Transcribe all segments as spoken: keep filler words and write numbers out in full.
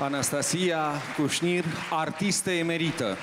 Anastasia Cușnir, artistă emerită.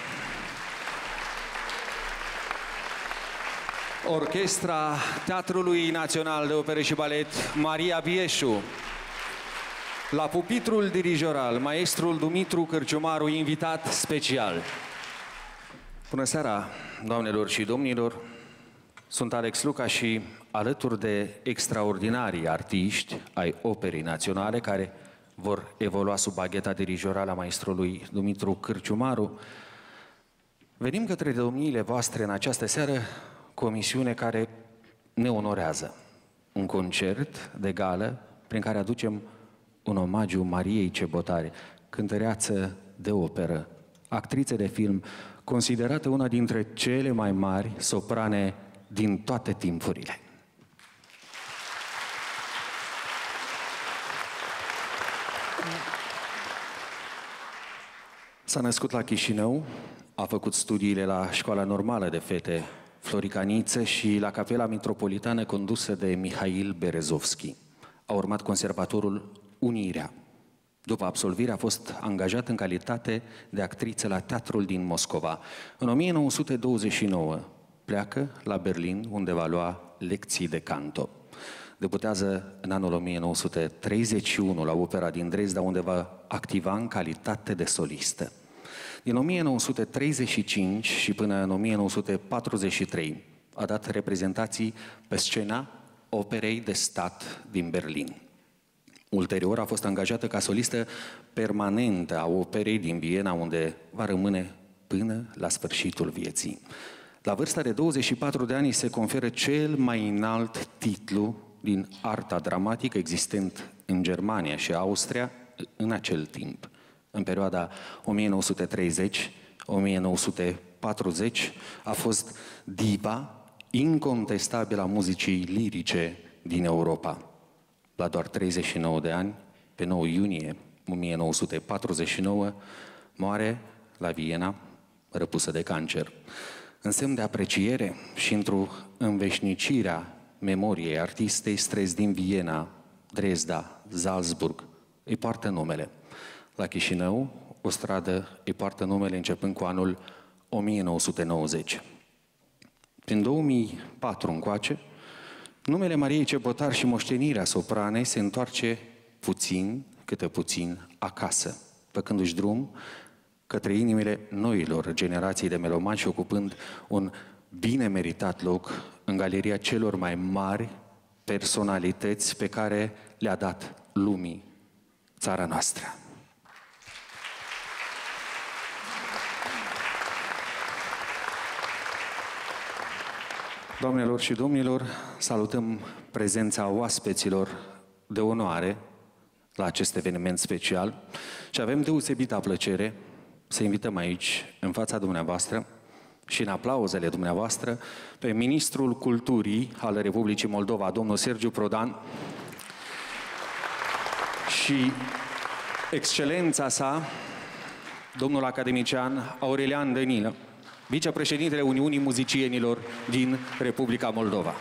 Orchestra Teatrului Național de Operă și Balet Maria Bieșu. La pupitrul dirijoral, maestrul Dumitru Cârciumaru, invitat special. Bună seara, doamnelor și domnilor! Sunt Alex Luca și alături de extraordinarii artiști ai Operei Naționale care vor evolua sub bagheta dirijorală a maestrului Dumitru Cârciumaru, venim către domniile voastre în această seară cu o misiune care ne onorează. Un concert de gală prin care aducem un omagiu Mariei Cebotari, cântăreață de operă, actriță de film, considerată una dintre cele mai mari soprane din toate timpurile. S-a născut la Chișinău, a făcut studiile la Școala Normală de Fete Florica Niță și la Capela Metropolitană condusă de Mihail Berezovski. A urmat Conservatorul Unirea. După absolvire a fost angajat în calitate de actriță la Teatrul din Moscova. În o mie nouă sute douăzeci și nouă pleacă la Berlin, unde va lua lecții de canto. Debutează în anul o mie nouă sute treizeci și unu la Opera din Dresda, unde va activa în calitate de solistă. Din o mie nouă sute treizeci și cinci și până în o mie nouă sute patruzeci și trei a dat reprezentații pe scena Operei de Stat din Berlin. Ulterior a fost angajată ca solistă permanentă a Operei din Viena, unde va rămâne până la sfârșitul vieții. La vârsta de douăzeci și patru de ani se conferă cel mai înalt titlu din arta dramatică existent în Germania și Austria în acel timp. În perioada o mie nouă sute treizeci - o mie nouă sute patruzeci a fost diva incontestabilă a muzicii lirice din Europa. La doar treizeci și nouă de ani, pe nouă iunie o mie nouă sute patruzeci și nouă, moare la Viena, răpusă de cancer. În semn de apreciere și într-o înveșnicirea memoriei artistei, străzi din Viena, Dresda, Salzburg îi poartă numele. La Chișinău, o stradă îi poartă numele începând cu anul o mie nouă sute nouăzeci. Prin două mii patru încoace, numele Mariei Cebotari și moștenirea sopranei se întoarce puțin, câte puțin, acasă, făcându-și drum către inimile noilor generații de melomani și ocupând un bine meritat loc în galeria celor mai mari personalități pe care le-a dat lumii țara noastră. Doamnelor și domnilor, salutăm prezența oaspeților de onoare la acest eveniment special și avem deosebită plăcere să invităm aici, în fața dumneavoastră și în aplauzele dumneavoastră, pe Ministrul Culturii al Republicii Moldova, domnul Sergiu Prodan, și excelența sa, domnul academician Aurelian Dănilă, vicepreședintele Uniunii Muzicienilor din Republica Moldova.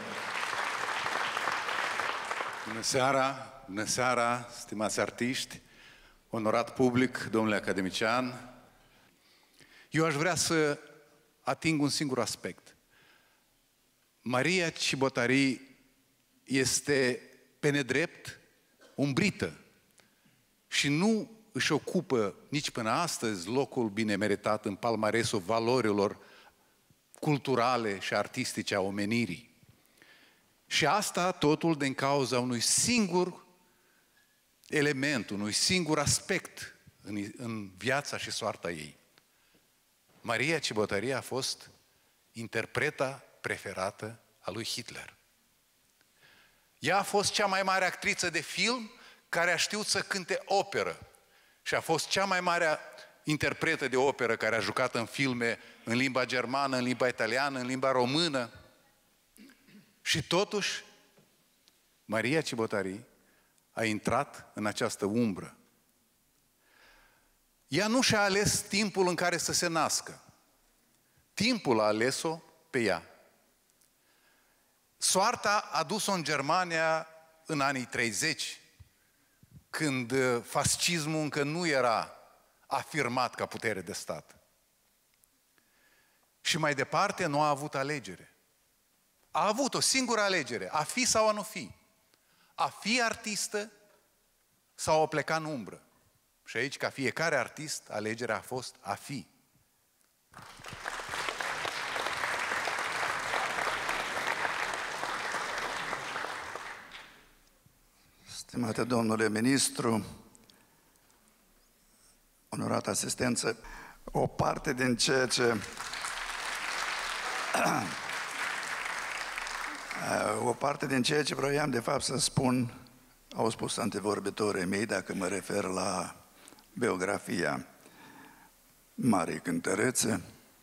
Bună seara, bună seara, stimați artiști, onorat public, domnule academician. Eu aș vrea să ating un singur aspect. Maria Cebotari este pe nedrept umbrită și nu își ocupă nici până astăzi locul bine meritat în palmaresul valorilor culturale și artistice a omenirii. Și asta totul din cauza unui singur element, unui singur aspect în, în viața și soarta ei. Maria Cebotari a fost interpreta preferată a lui Hitler. Ea a fost cea mai mare actriță de film care a știut să cânte operă și a fost cea mai mare interpretă de operă care a jucat în filme în limba germană, în limba italiană, în limba română. Și totuși, Maria Cebotari a intrat în această umbră. Ea nu și-a ales timpul în care să se nască. Timpul a ales-o pe ea. Soarta a dus-o în Germania în anii treizeci, când fascismul încă nu era afirmat ca putere de stat. Și mai departe nu a avut alegere. A avut o singură alegere, a fi sau a nu fi. A fi artistă sau a pleca în umbră. Și aici, ca fiecare artist, alegerea a fost a fi. Stimate domnule ministru, onorată asistență, o parte din ceea ce o parte din ceea ce vroiam de fapt să spun au spus antevorbitorii mei, dacă mă refer la biografia Marii Cântărețe.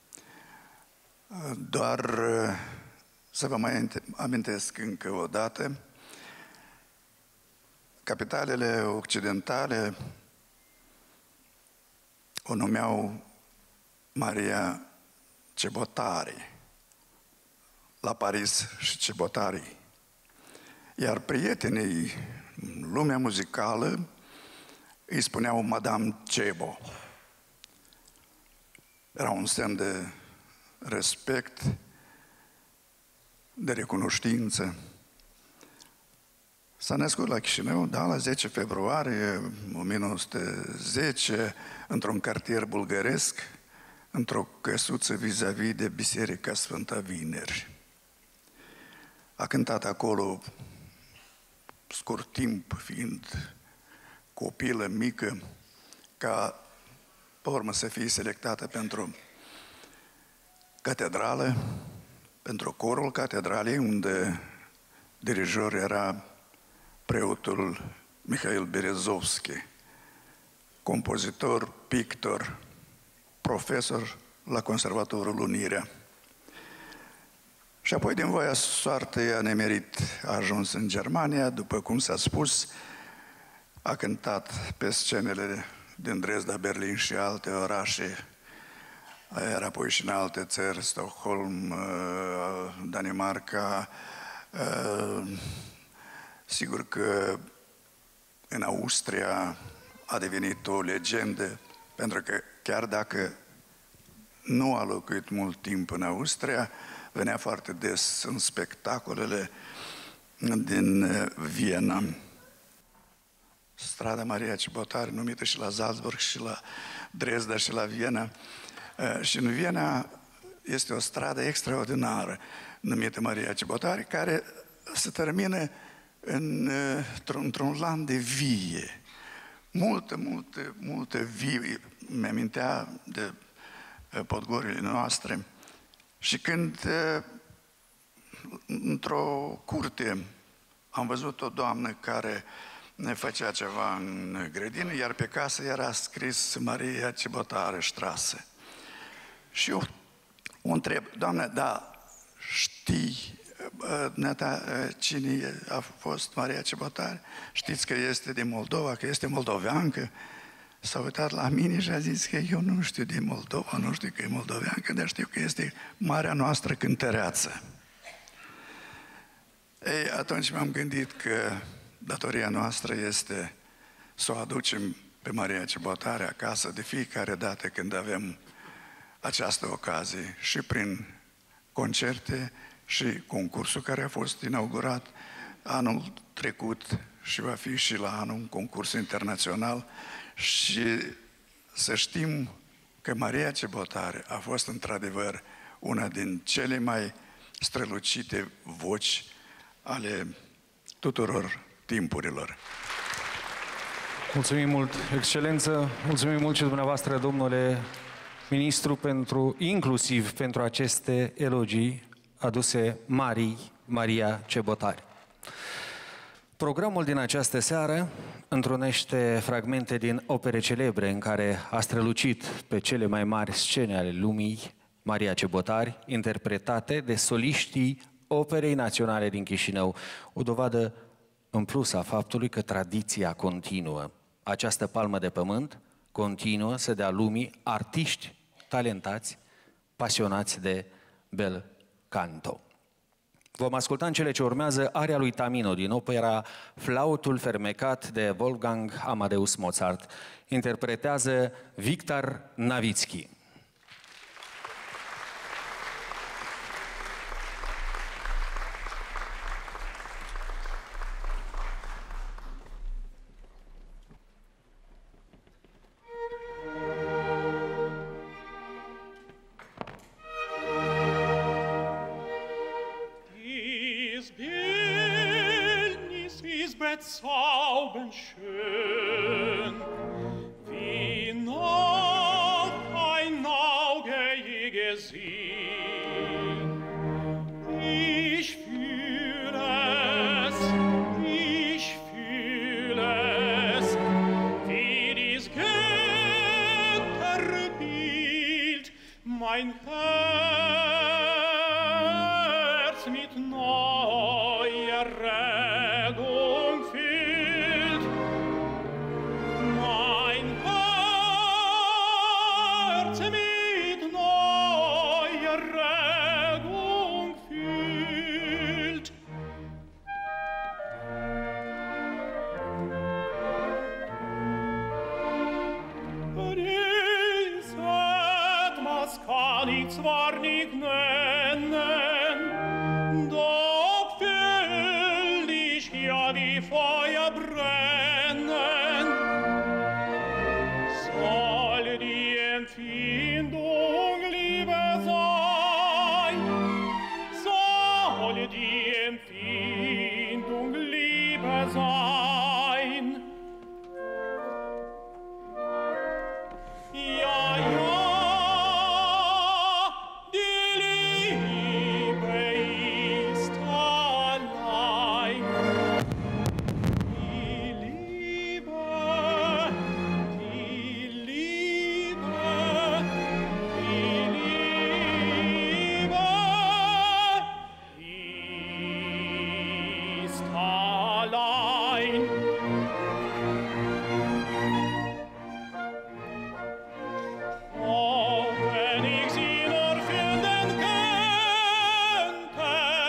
Doar să vă mai amintesc încă o dată, capitalele occidentale o numeau Maria Cebotari, la Paris și Cebotari. Iar prietenii în lumea muzicală îi spuneau Madame Cebo. Era un semn de respect, de recunoștință. S-a născut la Chișinău, da, la zece februarie o mie nouă sute zece, într-un cartier bulgăresc, într-o căsuță vis-a-vis de Biserica Sfânta Vineri. A cântat acolo scurt timp, fiind copilă mică, ca pe urmă să fie selectată pentru catedrală, pentru corul catedralei, unde dirijor era preotul Mihail Berezovski, compozitor, pictor, profesor la Conservatorul Unirea. Și apoi, din voia soartei, a nemerit, a ajuns în Germania, după cum s-a spus, a cântat pe scenele din Dresda, Berlin și alte orașe, era apoi și în alte țări, Stockholm, Danemarca. Sigur că în Austria a devenit o legendă, pentru că chiar dacă nu a locuit mult timp în Austria, venea foarte des în spectacolele din Viena. Strada Maria Cebotari, numită și la Salzburg, și la Dresda, și la Viena. Și în Viena este o stradă extraordinară, numită Maria Cebotari, care se termină în, într-un lan de vie. Multă, multă, multă vie. Mi-amintea de podgorile noastre. Și când într-o curte am văzut o doamnă care ne făcea ceva în grădină, iar pe casă era scris Maria Cebotari Strasse. Și eu o întreb, doamnă, da, știi Nata, cine a fost Maria Cebotari? Știți că este din Moldova, că este moldoveancă? S-a uitat la mine și a zis că eu nu știu din Moldova, nu știu că e moldoveancă, dar știu că este marea noastră cântăreață. Ei, atunci m-am gândit că datoria noastră este să o aducem pe Maria Cebotari acasă de fiecare dată când avem această ocazie, și prin concerte și concursul care a fost inaugurat anul trecut și va fi și la anul un concurs internațional, și să știm că Maria Cebotari a fost într-adevăr una din cele mai strălucite voci ale tuturor timpurilor. Mulțumim mult, Excelență, mulțumim mult și dumneavoastră, domnule ministru, pentru, inclusiv pentru aceste elogii aduse Marii Maria Cebotari. Programul din această seară întrunește fragmente din opere celebre în care a strălucit pe cele mai mari scene ale lumii Maria Cebotari, interpretate de soliștii Operei Naționale din Chișinău, o dovadă în plus a faptului că tradiția continuă. Această palmă de pământ continuă să dea lumii artiști talentați, pasionați de bel canto. Vom asculta în cele ce urmează aria lui Tamino din opera Flautul fermecat de Wolfgang Amadeus Mozart. Interpretează Victor Navitsky. Bezaubernd schön, wie noch ein Auge je gesehen. Ich fühle es, ich fühle es, wie dies Götterbild mein Herz mit neuer Regung füllt. Mein Herz mit neuer Regung füllt. Dies etwas kann ich zwar nicht nennen, doch fühl ich ja wie Feuer brennen. Soll die Empfindung Liebe sein, soll die Empfindung Liebe sein. Ja, ja, die Liebe ist allein. Die Liebe, die Liebe, die Liebe ist allein. Oh, wenn ich sie nur finden könnte,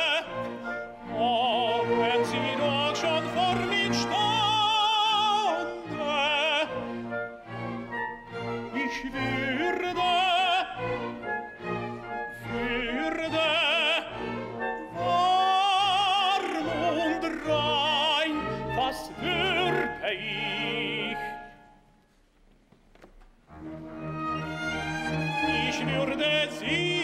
oh, wenn sie doch schon vor mir stande, ich würde, würde warm und rein, was würde ich? Ich würde sie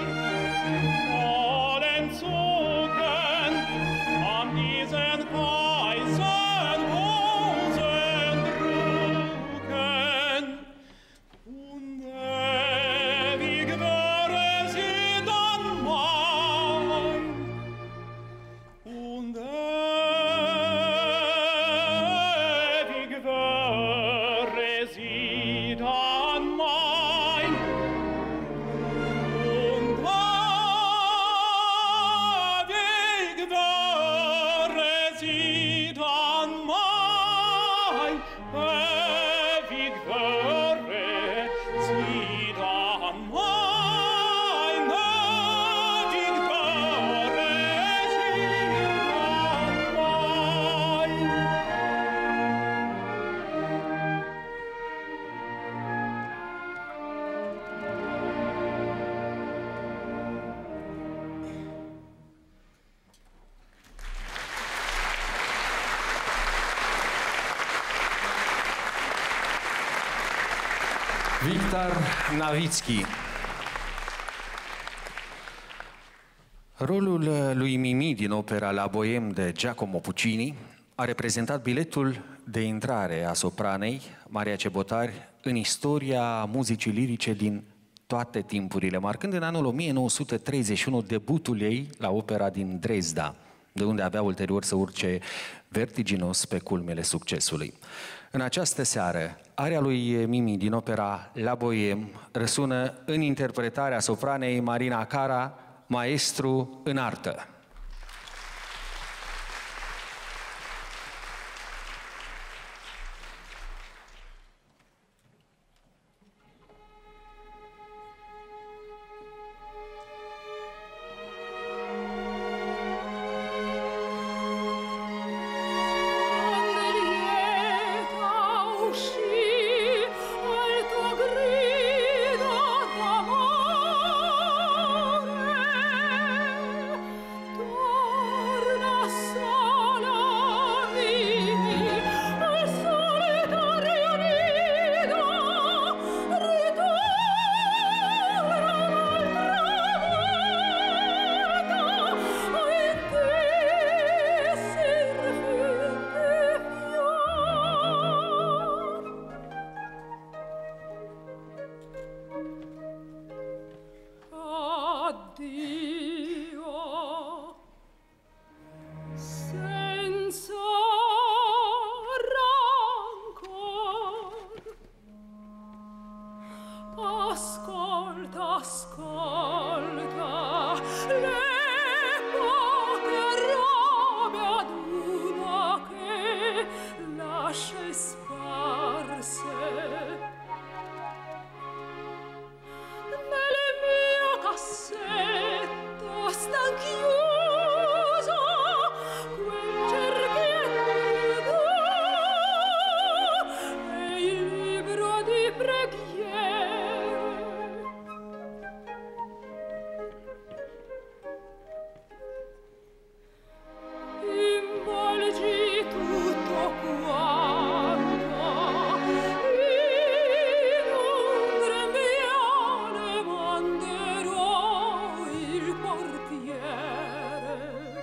voll entzücken an diesen heißen Busen drücken. Und ewig wäre sie dann mein, und ewig wäre sie dann mein. Und ewig wäre sie dann mein, ewig wäre sie dann mein, ewig wäre sie Victor Navitsky. Rolul lui Mimi din opera La Bohème de Giacomo Puccini a reprezentat biletul de intrare a sopranei Maria Ciobotari în istoria muzicii lirice din toate timpurile, marcând în anul o mie nouă sute treizeci și unu debutul ei la opera din Dresda, de unde avea ulterior să urce vertiginos pe culmele succesului. În această seară, aria lui Mimi din opera La Bohème răsună în interpretarea sopranei Marina Cara, maestru în artă. Thank ascolta, ascolta, le poche robe ad una che lascia sparse. Nelle mie cassette sta chiuso quel cerchietto e il libro di preghiere. Involgi tutto quanto in un grembiale, manderò il portiere.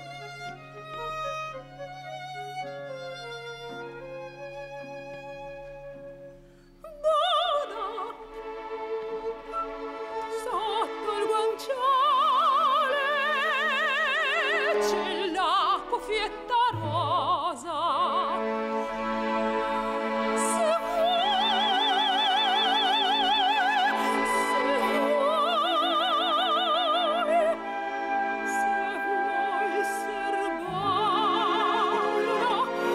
Bada, sotto il guanciale c'è la cuffietta rosa. Se vuoi, se vuoi serbarla,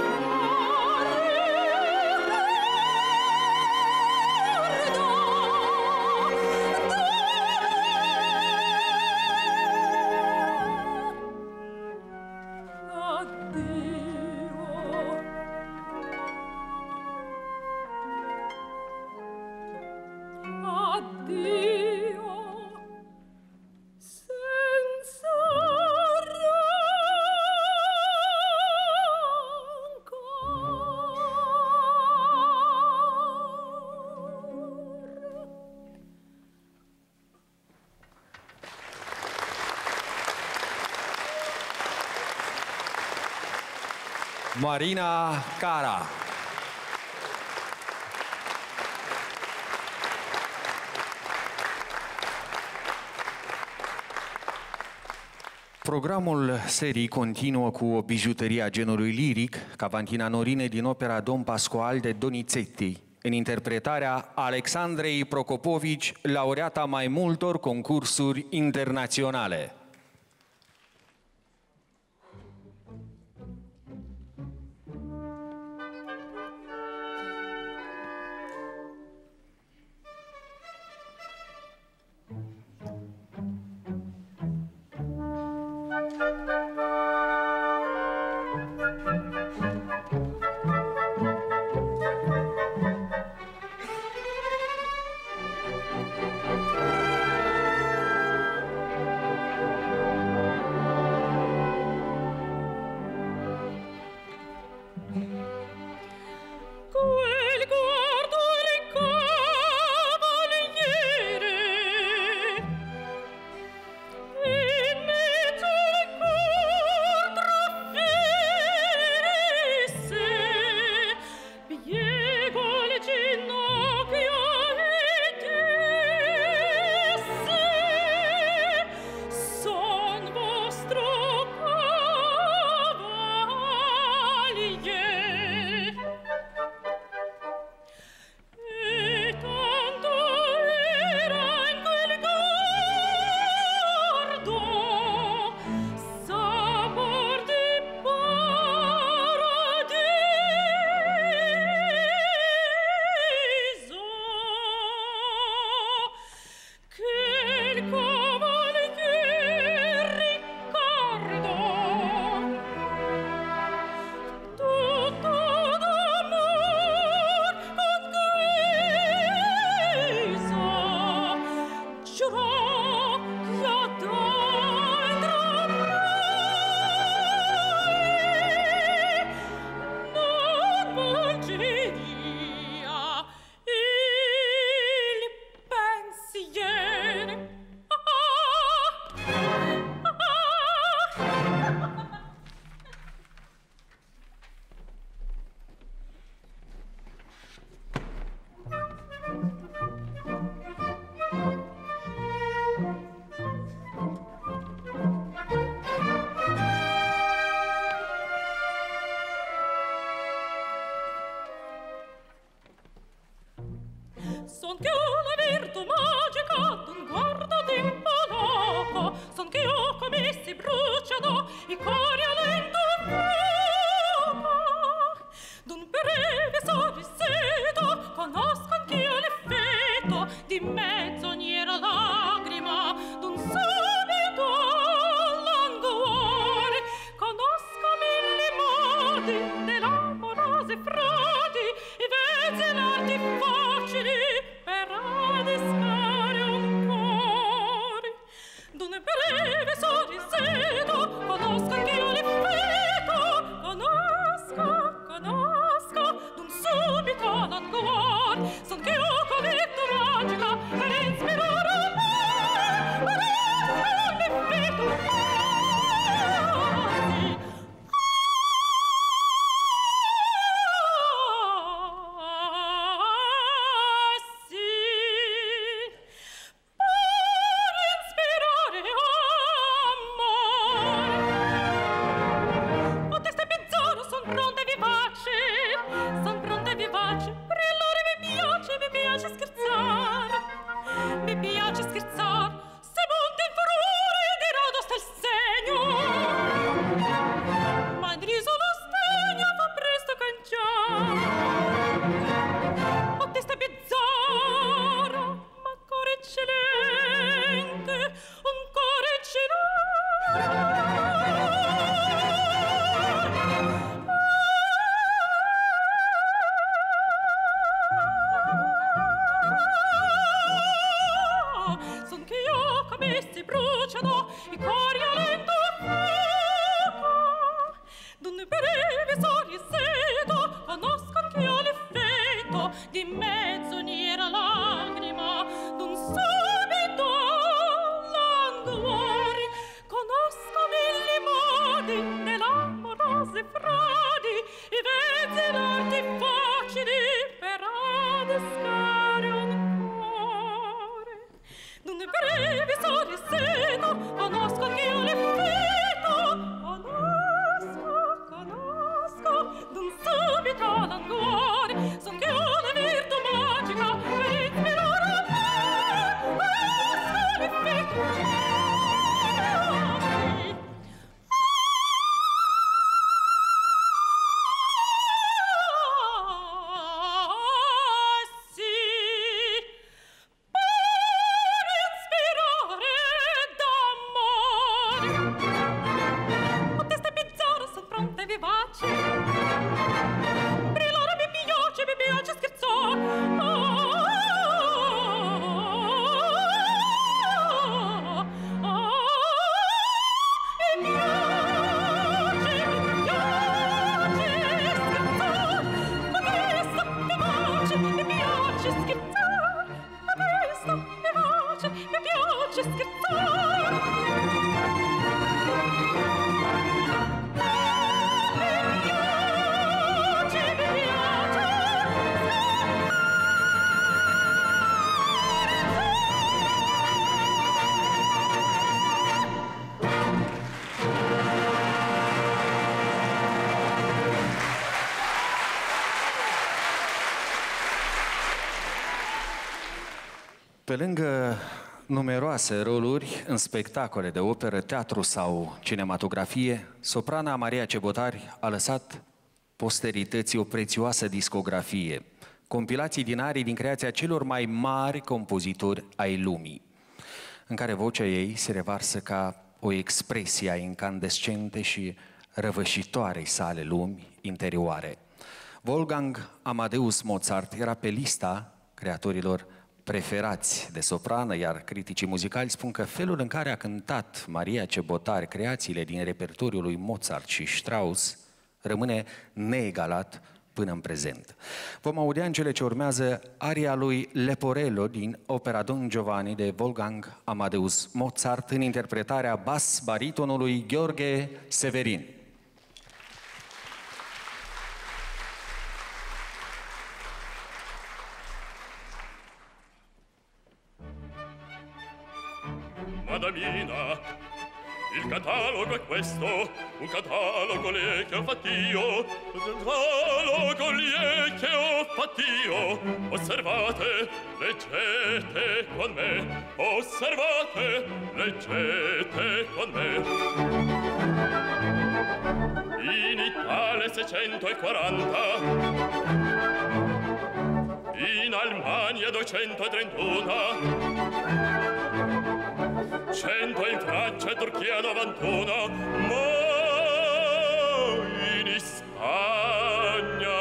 addio, senza rancor. Marina Cara. Programul serii continuă cu o bijuterie a genului liric, Cavantina Norine din opera Don Pasquale de Donizetti, în interpretarea Alexandrei Procopovici, laureata mai multor concursuri internaționale. Thank di mezzo ogni era lagrima d'un subito languore. Conosco mille modi dell'amorose frodi, i vezzi l'arti facili per adescare un cuore. D'un breve sorrisetto conosco anch'io l'effetto, conosco, conosco d'un subito languor. Son che ho colletto magica per ispirare a me, conosco l'effetto. Pe lângă numeroase roluri în spectacole de operă, teatru sau cinematografie, soprana Maria Cebotari a lăsat posterității o prețioasă discografie, compilații din arii din creația celor mai mari compozitori ai lumii, în care vocea ei se revarsă ca o expresie a incandescente și răvășitoarei sale lumi interioare. Wolfgang Amadeus Mozart era pe lista creatorilor preferați de soprană, iar criticii muzicali spun că felul în care a cântat Maria Cebotari creațiile din repertoriul lui Mozart și Strauss rămâne neegalat până în prezent. Vom audia în cele ce urmează aria lui Leporello din opera Don Giovanni de Wolfgang Amadeus Mozart în interpretarea bas-baritonului Gheorghe Severin. Madamina, il catalogo è questo, un catalogo lì che ho fatto io, un catalogo lì che ho fatto io. Osservate, leggete con me, osservate, leggete con me. In Italia seicentoquaranta, in Almania duecentotrentuno, cento in Francia e Turchia novantuno, ma in Spagna,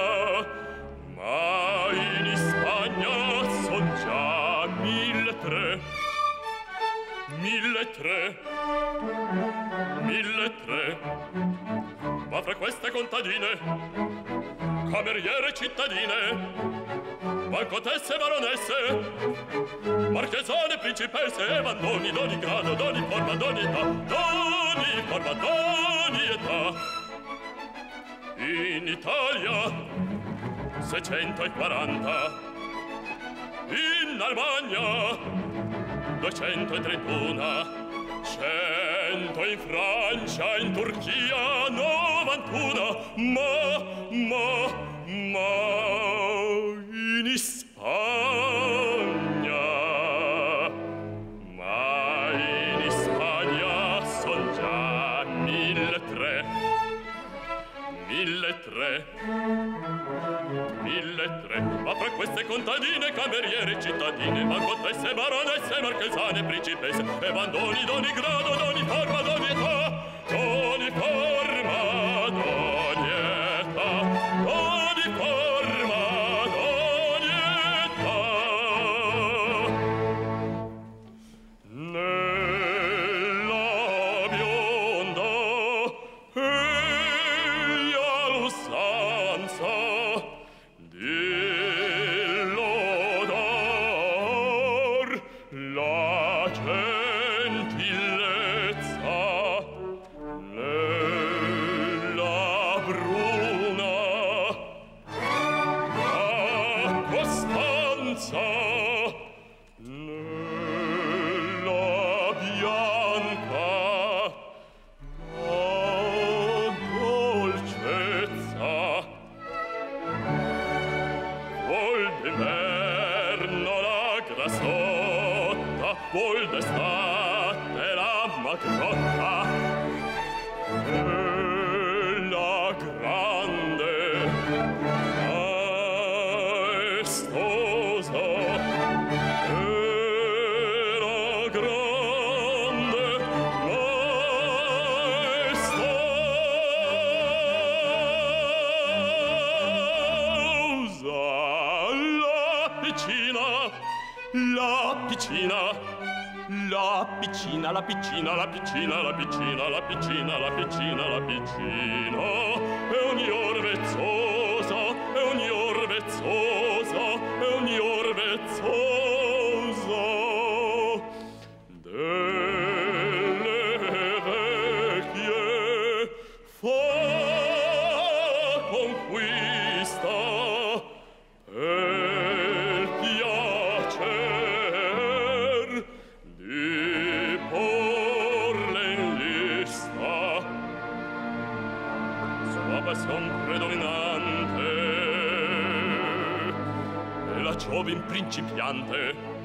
ma in Spagna son già mille tre, mille tre, mille tre, ma fra queste contadine, cameriere cittadine, bancotesse baronesse, marchesane principesse, e vandoni d'ogni grado, d'ogni forma, d'ogni età, d'ogni forma, d'ogni età. In Italia seicentoquaranta, in Almania duecentotrentuno, cento in Francia, in Turchia novantuno, ma, ma, ma in Spagna, ma in Spagna son già mille tre, mille tre, mille tre, ma fra queste contadine, cameriere cittadine, bancotesse, baronesse, marchesane, principesse, e vandoni d'ogni grado, d'ogni forma, d'ogni età, d'ogni forma, d'ogni età, d'ogni forma, d'ogni età. Nella bionda eglia l'usanza dell'odor, la gentilezza, nella bruna la costanza, nella bianca la dolcezza, vuol d'inverno la grassotta, vuol d'estate la magrotta, e la grande maestosa, e la grande maestosa, la piccina, la piccina, la piccina, la piccina, la piccina, la piccina, la piccina, la piccina, la piccina, è ogni or vezzosa, è ogni or vezzosa, è ogni or vezzosa, delle vecchie fa conquista, per piacer di porle in lista. Sua passion predominante è la giovin principiante.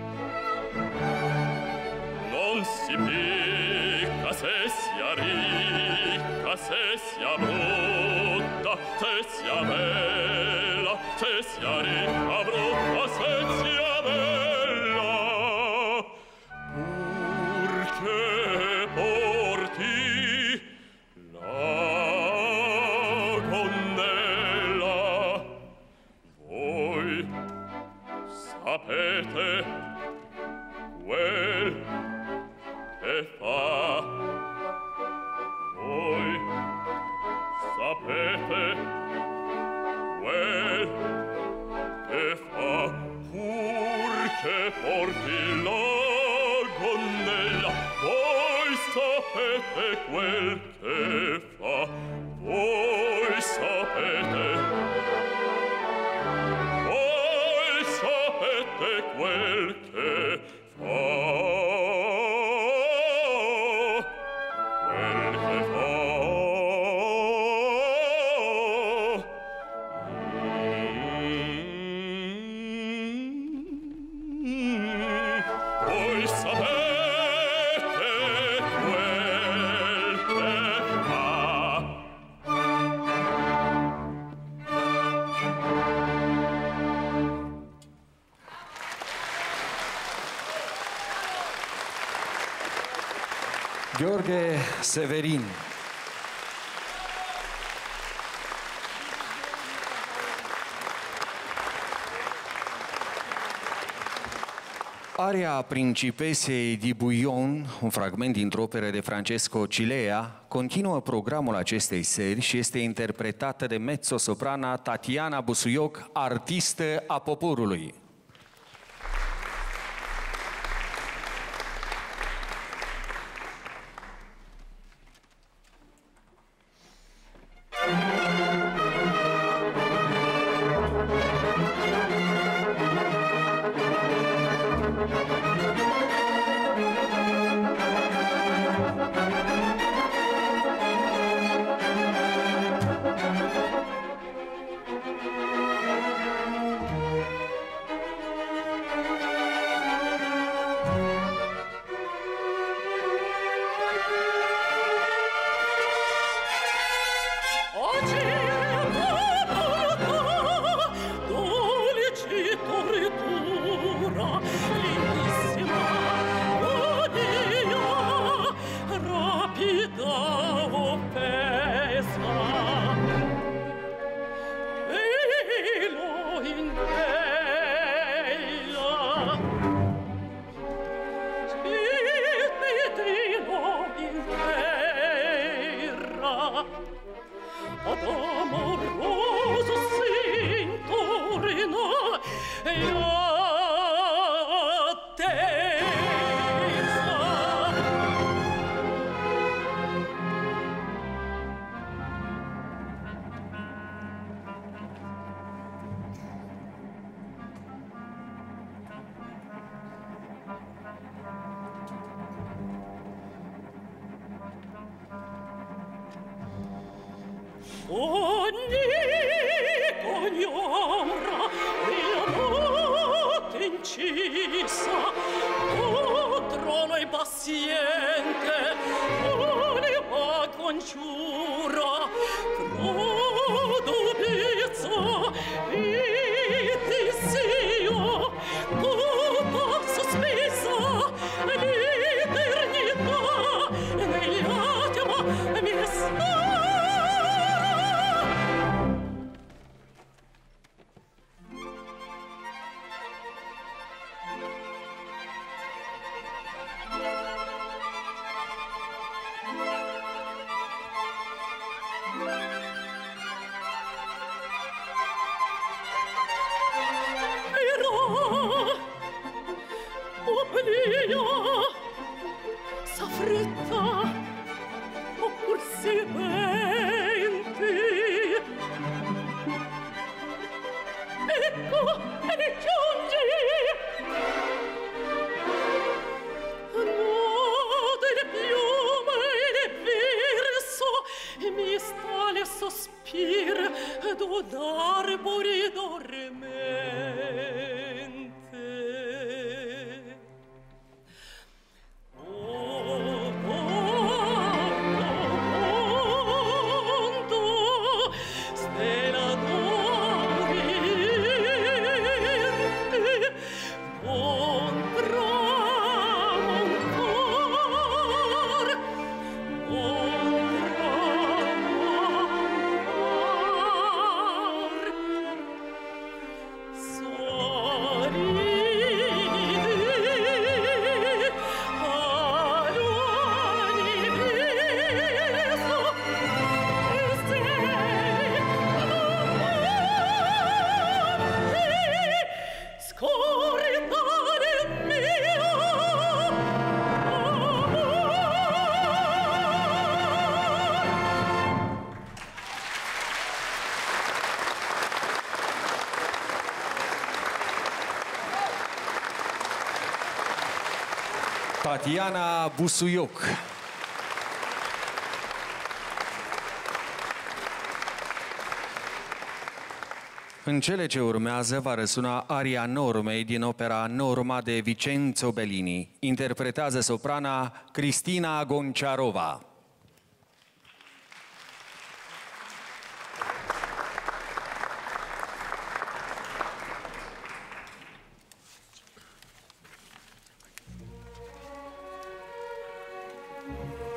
Non si picca se sia ricca, se sia brutta, se sia bella, se sia ricca, brutta, se sia bella, purché porti la gonnella. Voi sapete quel che fa, voi sapete quel che fa, purché porti la gonnella. Voi sapete quel che fa, voi sapete, voi sapete quel che fa, quel che fa. Voi sapete quel che fa. Gheorghe Severin. Aria Principesei di Bouillon, un fragment dintr-o operă de Francesco Cilea, continuă programul acestei seri și este interpretată de mezzo-soprana Tatiana Busuioc, artistă a poporului. Tatiana Busuioc. În cele ce urmează va răsuna aria Normei din opera Norma de Vincenzo Bellini. Interpretează soprana Cristina Gonciarova. Thank you.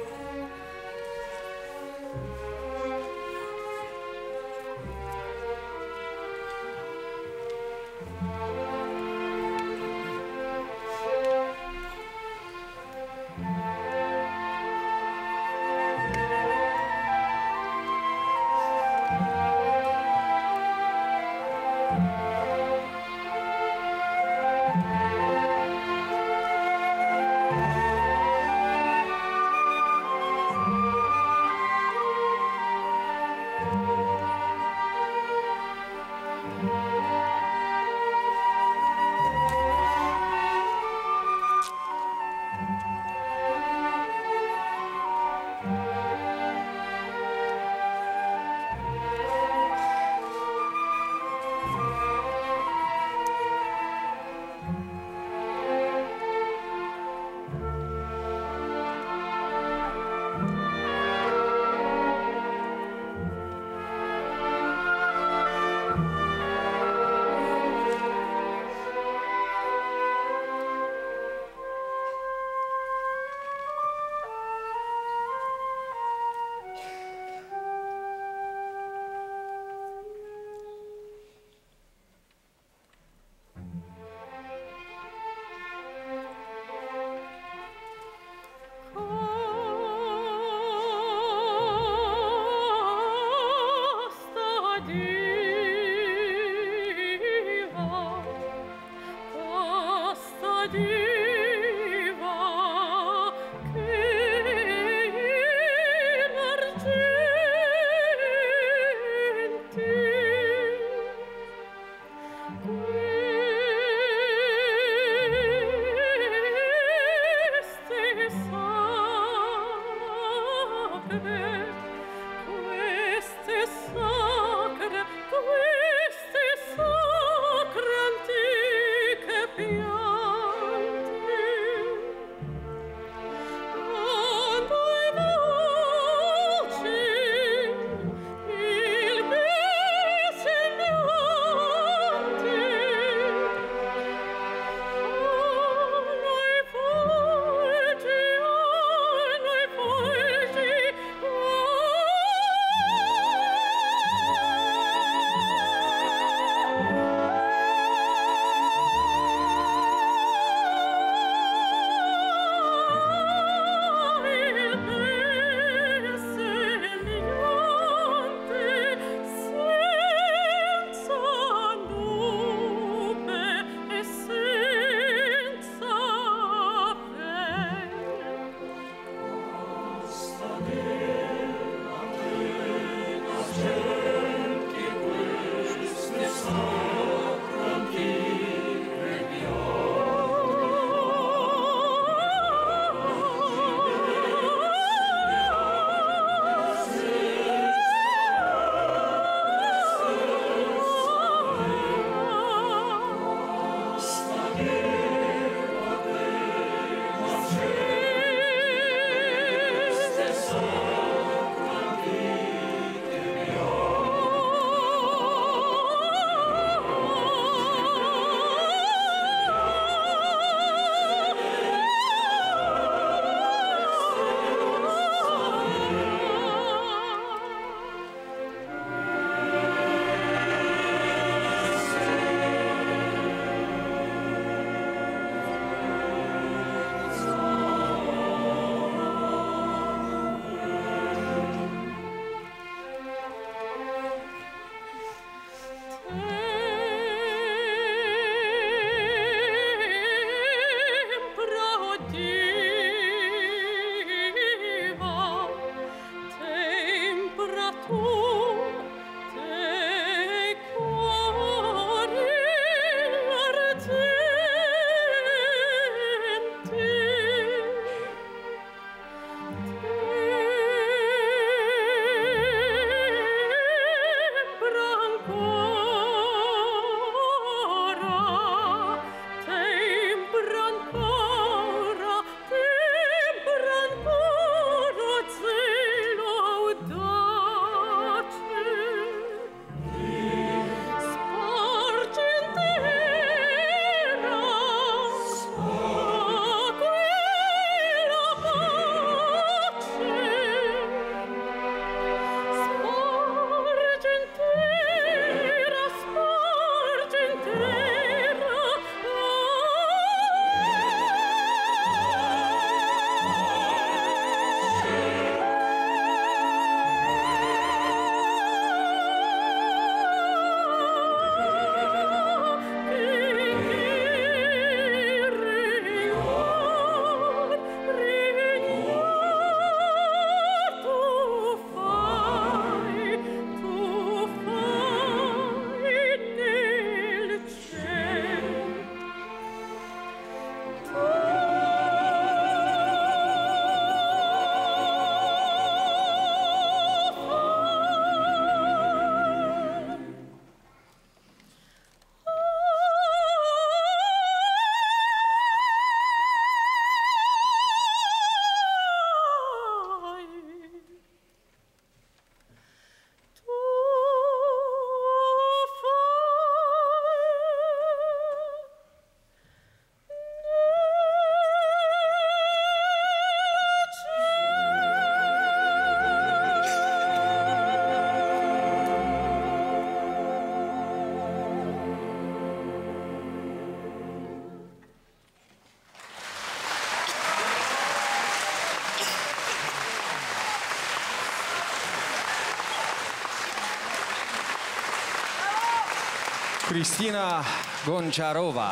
Cristina Gonciarova.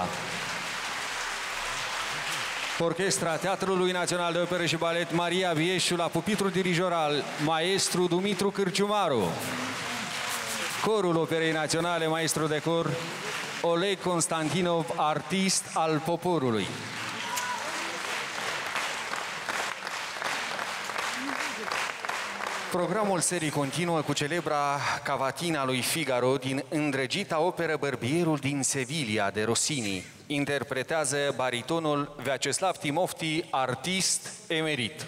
Orchestra Teatrului Național de Operă și Balet Maria Vieșu la pupitrul dirijoral maestru Dumitru Cârciumaru. Corul Operei Naționale, maestru de cor Oleg Constantinov, artist al poporului. Programul serii continuă cu celebra cavatina lui Figaro din îndrăgita operă Bărbierul din Sevilla de Rossini. Interpretează baritonul Vyacheslav Timofti, artist emerit.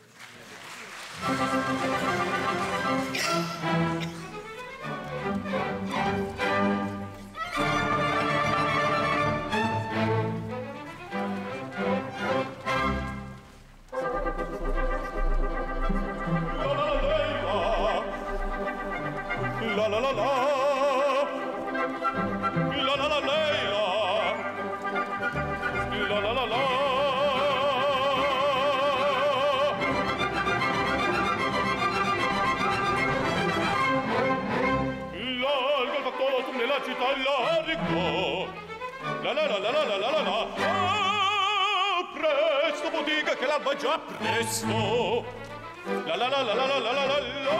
La la la la, la la la la, la la la la. Largo il factotum nella città largo, la la la la la la la la. Ah, presto bottega che l'alba già presto, la la la la la la la la la.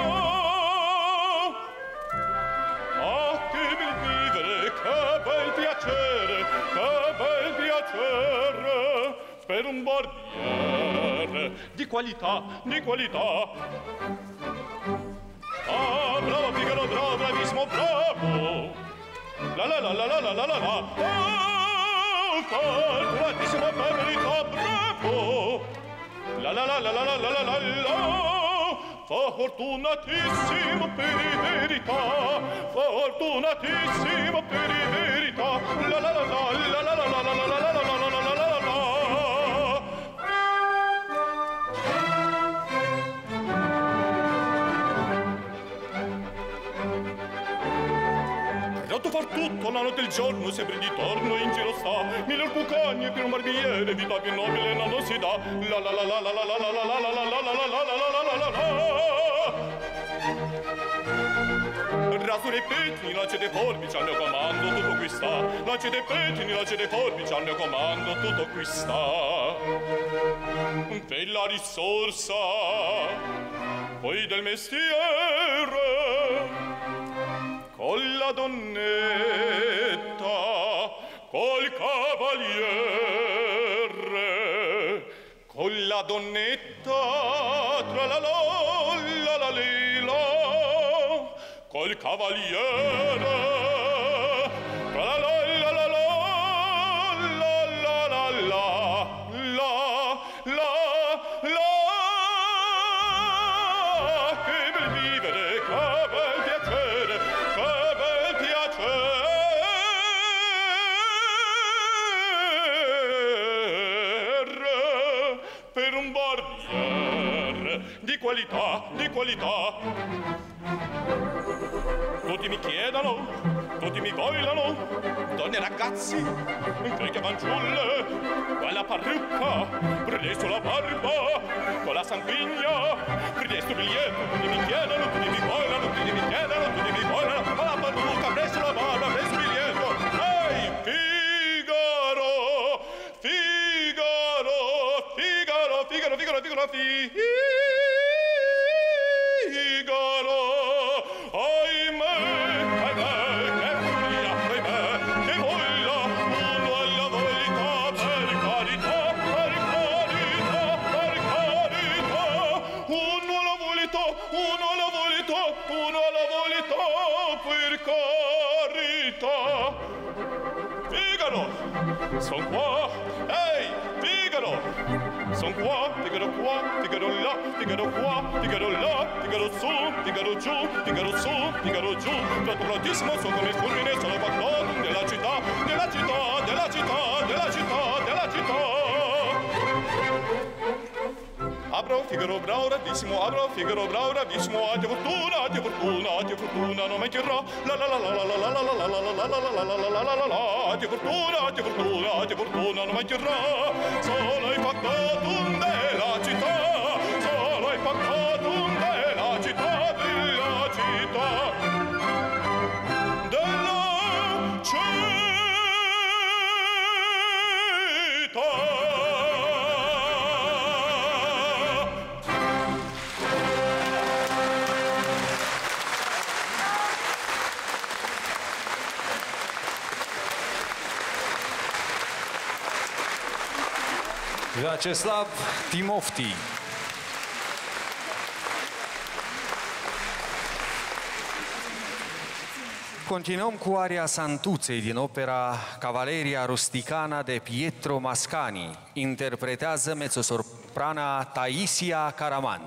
Che bel piacere, che bel piacere per un barbiere di qualità, di qualità. Ah, bravo Figaro, bravo, bravissimo, bravo. La la la la la la la la la. Ah, fortunatissimo per verità, bravo. La la la la la la la la la la. Fortunatissimo per verità, fortunatissimo per verità, la la la la la la la la la la la la la la la la la. Pronto far tutto, la notte e il giorno, sempre di torno in giro sta, miglior cucagni per un barbiere, vita più nobile non si dà, la la la la la la la la la la la la la la la la la la. Rasure e pettini, lance dei forbici al mio comando, tutto qui sta. Lance dei pettini, lance dei forbici al mio comando, tutto qui sta. Per la risorsa, poi del mestiere, con la donnetta, col cavaliere, con la donnetta, tra la la la la la, col cavaliere, tra la la la la la la la la la la la. Che bel vivere, che bel piacere, che bel piacere per un barbiere di qualità, di qualità. Tutti mi chiedono, tutti mi vogliono, donne e ragazzi, vecchie fanciulle, quella parrucca, presto la barba, con la sanguigna, presto biglietto, tutti mi chiedono, tutti mi vogliono, tutti mi chiedono, tutti mi vogliono, con la parrucca, presto la barba, presto biglietto. Ehi, Figaro, Figaro, Figaro, Figaro, Figaro, Figaro, Figaro. Ahimè, ahimè, che furia, ahimè, che voglia, uno alla volità, per carità, per carità, per carità, uno alla volità, uno alla volità, uno alla volità, per carità. Figaro, son qua, ehi, Figaro, son qua, Figaro qua, Figaro là, Figaro qua, Figaro là, Figaro su, Figaro giù, Figaro su, Figaro giù, tratto prontissimo, sono come il fulmine, sono factotum della città, della città, della città, della città, della città. Abro, Figaro, bravo, bravissimo, abro, Figaro, bravo, bravissimo, adia fortuna, adia fortuna, adia fortuna, non mancherà, la la la la la la la la la la la la la la la la la la, adia fortuna, adia fortuna, adia fortuna, non mancherà, solo il factotum della città, solo il factotum della città, della città, della città. Vyacheslav Timofti. Continuăm cu aria Santuței din opera Cavaleria Rusticana de Pietro Mascagni. Interpretează mezzosoprana Taisia Karaman.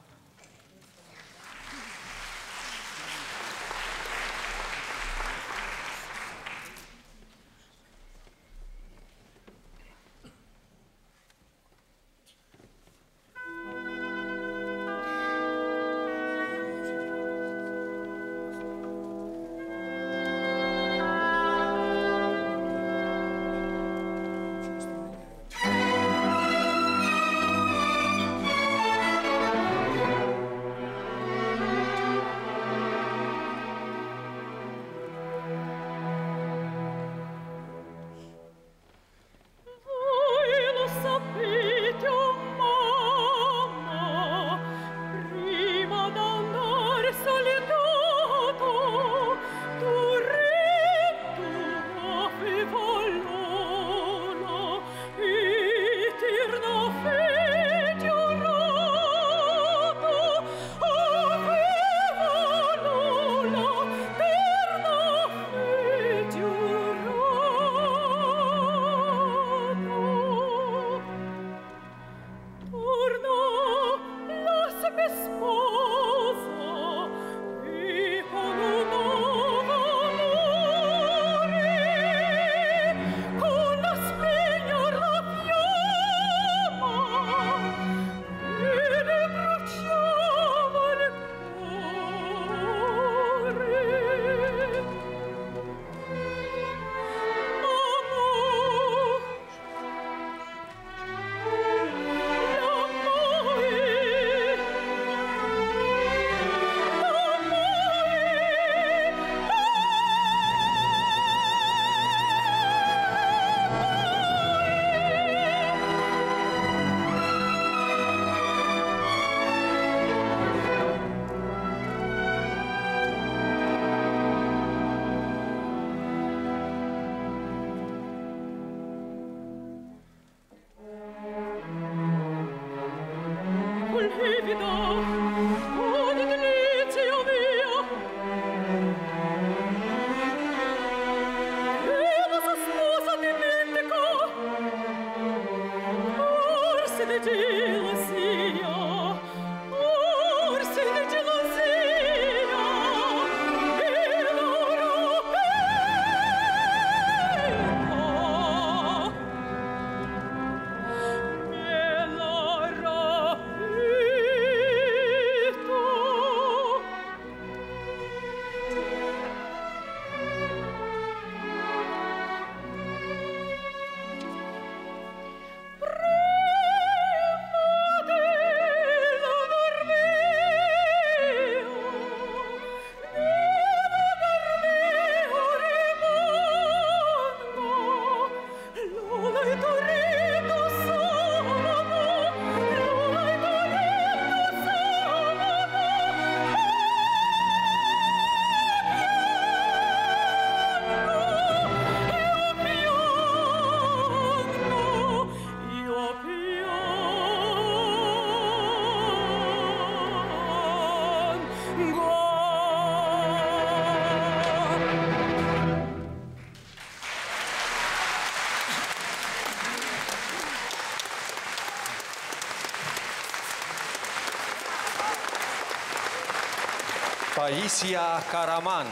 Taisia Karaman.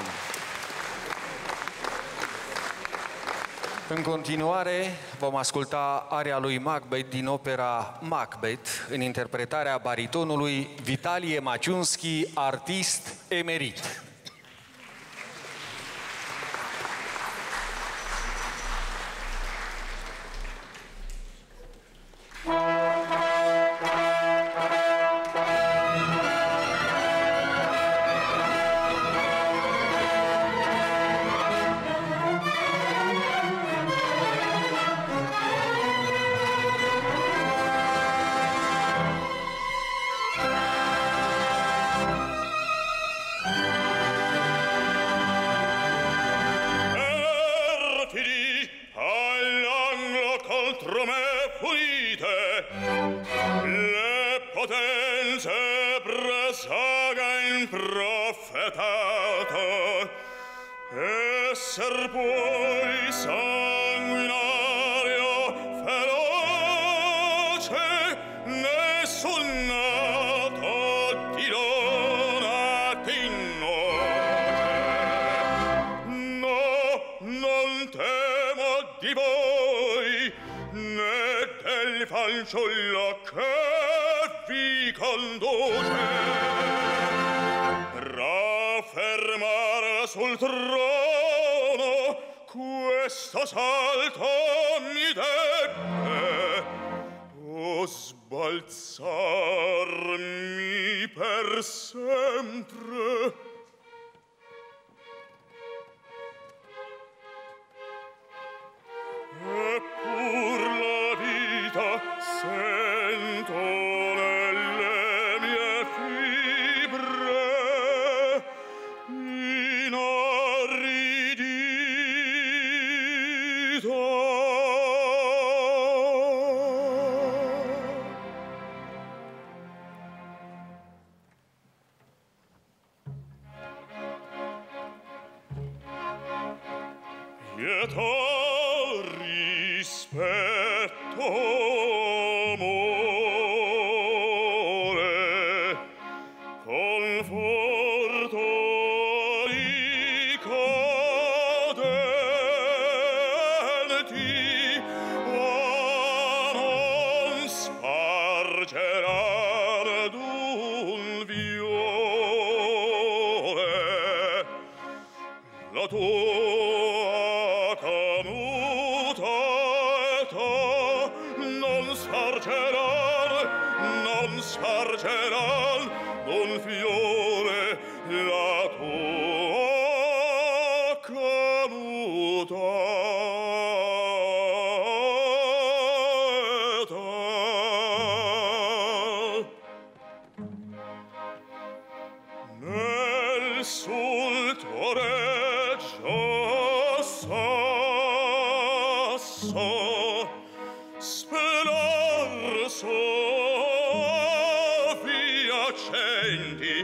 În continuare vom asculta aria lui Macbeth din opera Macbeth în interpretarea baritonului Vitalie Maciunski, artist emerit. Thank you. le potenze presagen profetato, esser poi sanguinario feroce, nessun nato di donna t'innoce. No, non temo di voi, né del fanciullo che vi conduce. Raffermare sul trono questo salto mi debbe, o sbalzarmi per sempre. Eppur la vita sento nelle mie fibre inorridita. Pietà, rispetto, amore, conforto ai cadenti, a non spargeran d'un viole la tua canuta età, non spargeran, non spargeran d'un fiore la tua canuta età. Nel sul tuo reggio sasso spelar soffi accenti,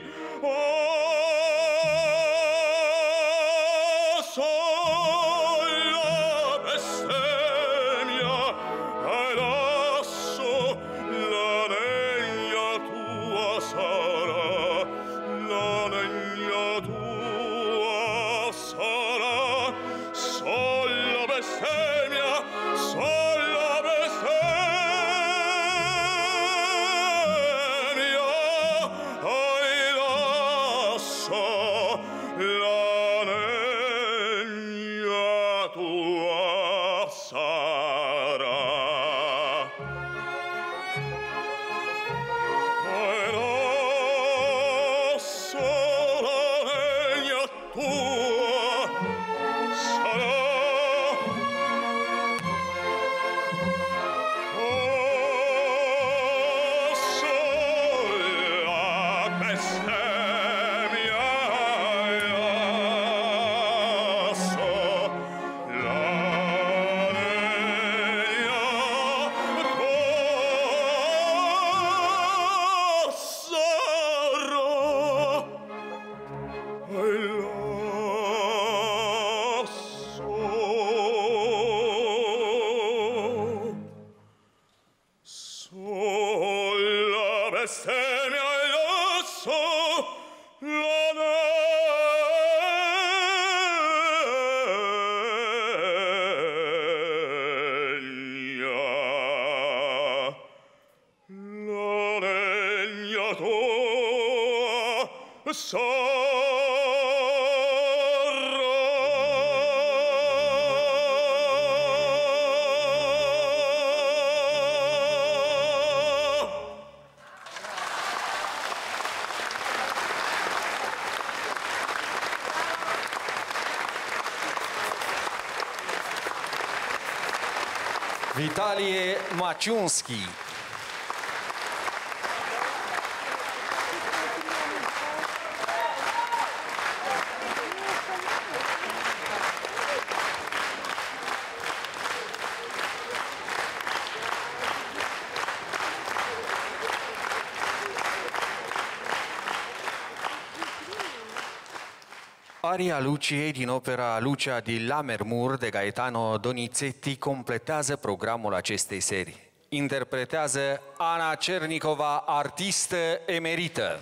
oh, sola bestemmia, e lasso la negna tua sarà, la negna tua sarà, sola bestemmia, sola bestemmia, ai lasso la negna tua sarà. Ai lasso la negna tua sarà. Oh, sola bestemmia, ai lasso la negna tua sarà. Ai lasso sola bestemmia, ai lasso la negna, la negna tua sarà. Vitalie Maciunski. Aria Luciei din opera Lucia di Lammermoor de Gaetano Donizetti completează programul acestei serii. Interpretează Ana Cernicova, artistă emerită.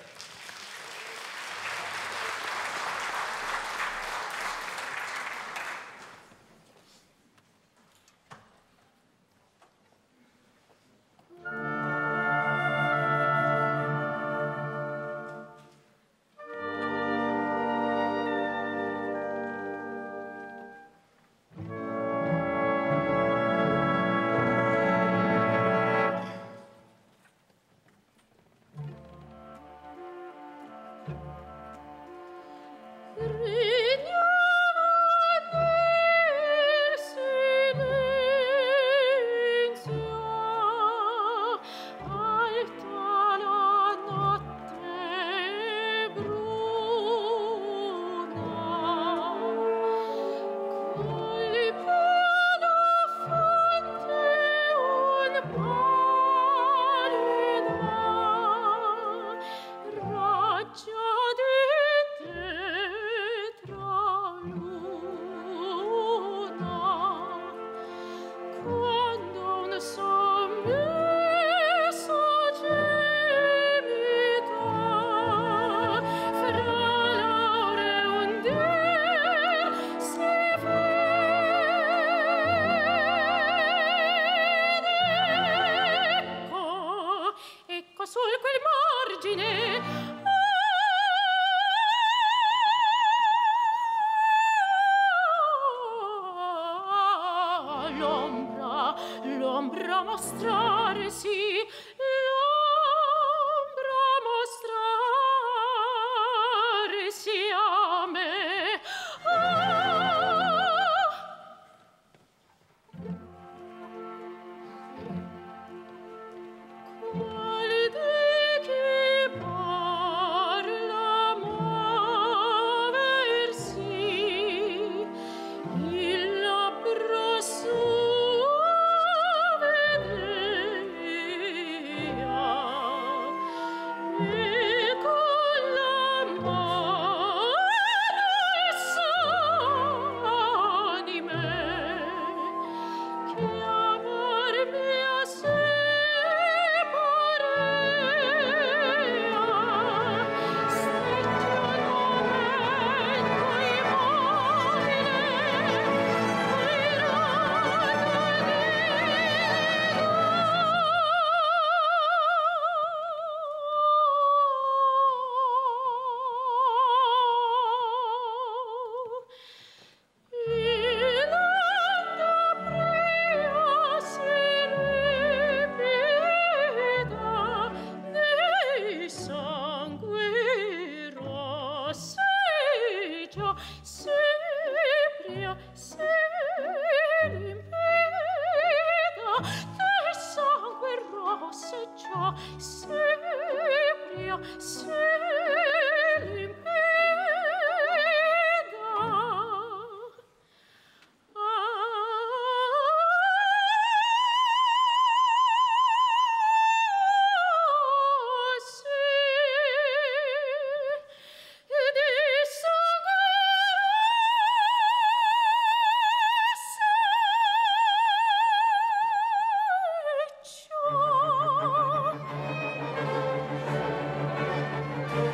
Ciao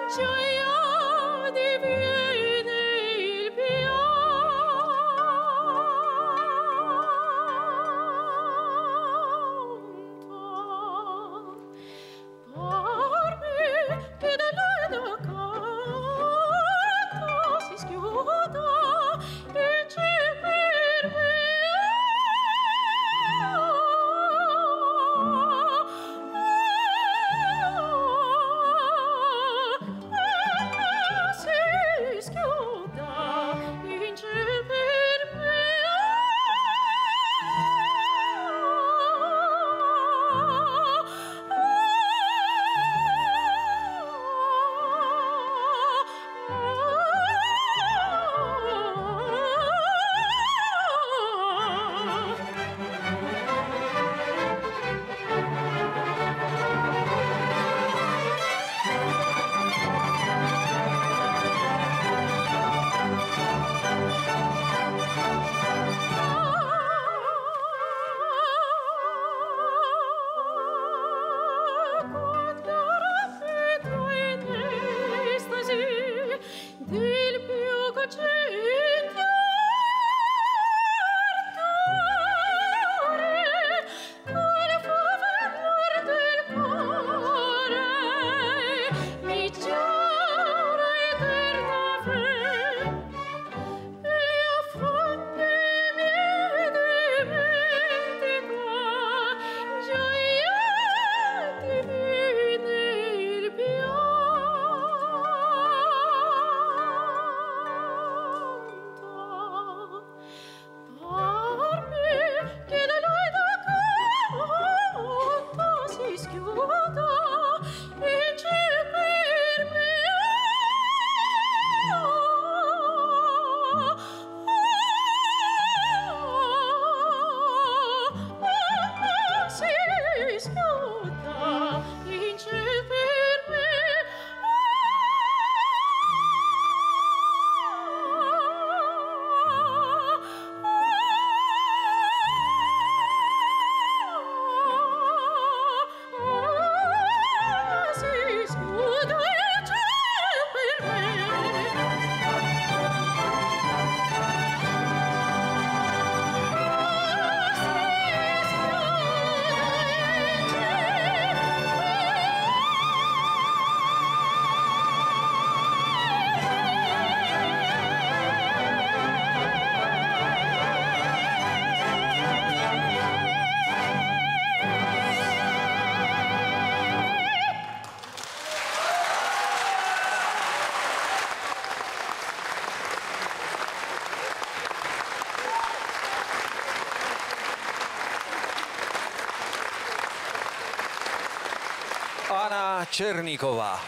Ana Cernicova.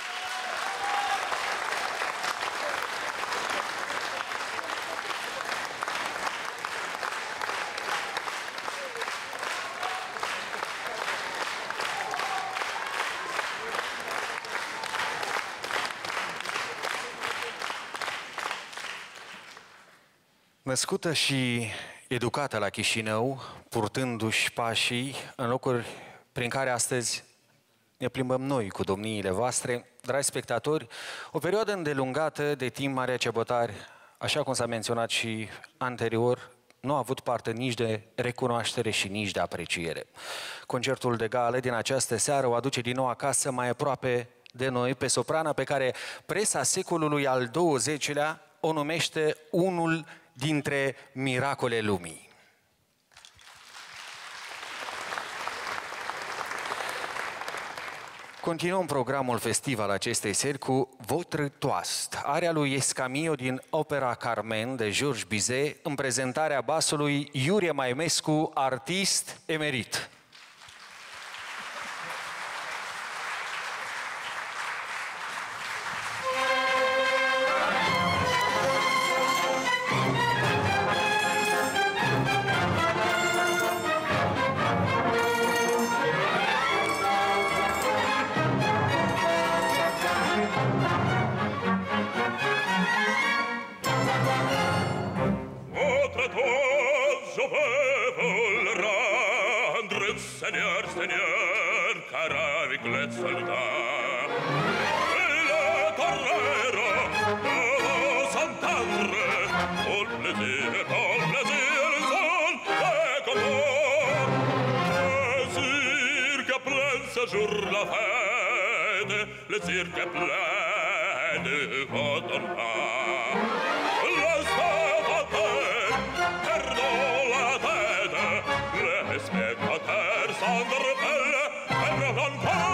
Născută și educată la Chișinău, purtându-și pașii în locuri prin care astăzi ne plimbăm noi cu domniile voastre, dragi spectatori, o perioadă îndelungată de timp Maria Ciobotari, așa cum s-a menționat și anterior, nu a avut parte nici de recunoaștere și nici de apreciere. Concertul de gală din această seară o aduce din nou acasă mai aproape de noi pe soprana pe care presa secolului al douăzecilea o numește unul dintre miracole lumii. Continuăm programul festival acestei seri cu Votre Toast, aria lui Escamillo din opera Carmen de Georges Bizet, în prezentarea basului Iurie Maimescu, artist emerit. Seigneur, car avec l'aide soldat, et la plaisir, ton plaisir son est comme plaisir que plein ce jour la fête, plaisir que plein de votre pas. Le spectateur perdant la tête, le spectateur s'entrepelle, et ne donne pas.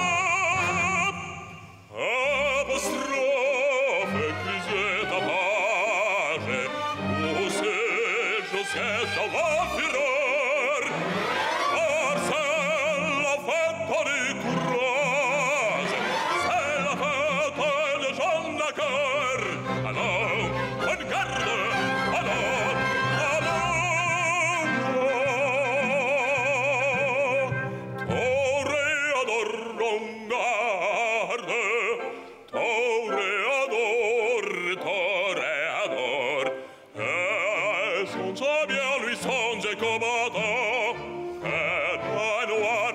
Apostrophe, crisette à page, où c'est, je sais, ça va fureur, car c'est la fête du courage, c'est la fête des gens de cœur. Alors, bonne garde, alors, alors, toréador, on garde. Toréador, toréador, et songe bien lui songe combattant, et noir, noir,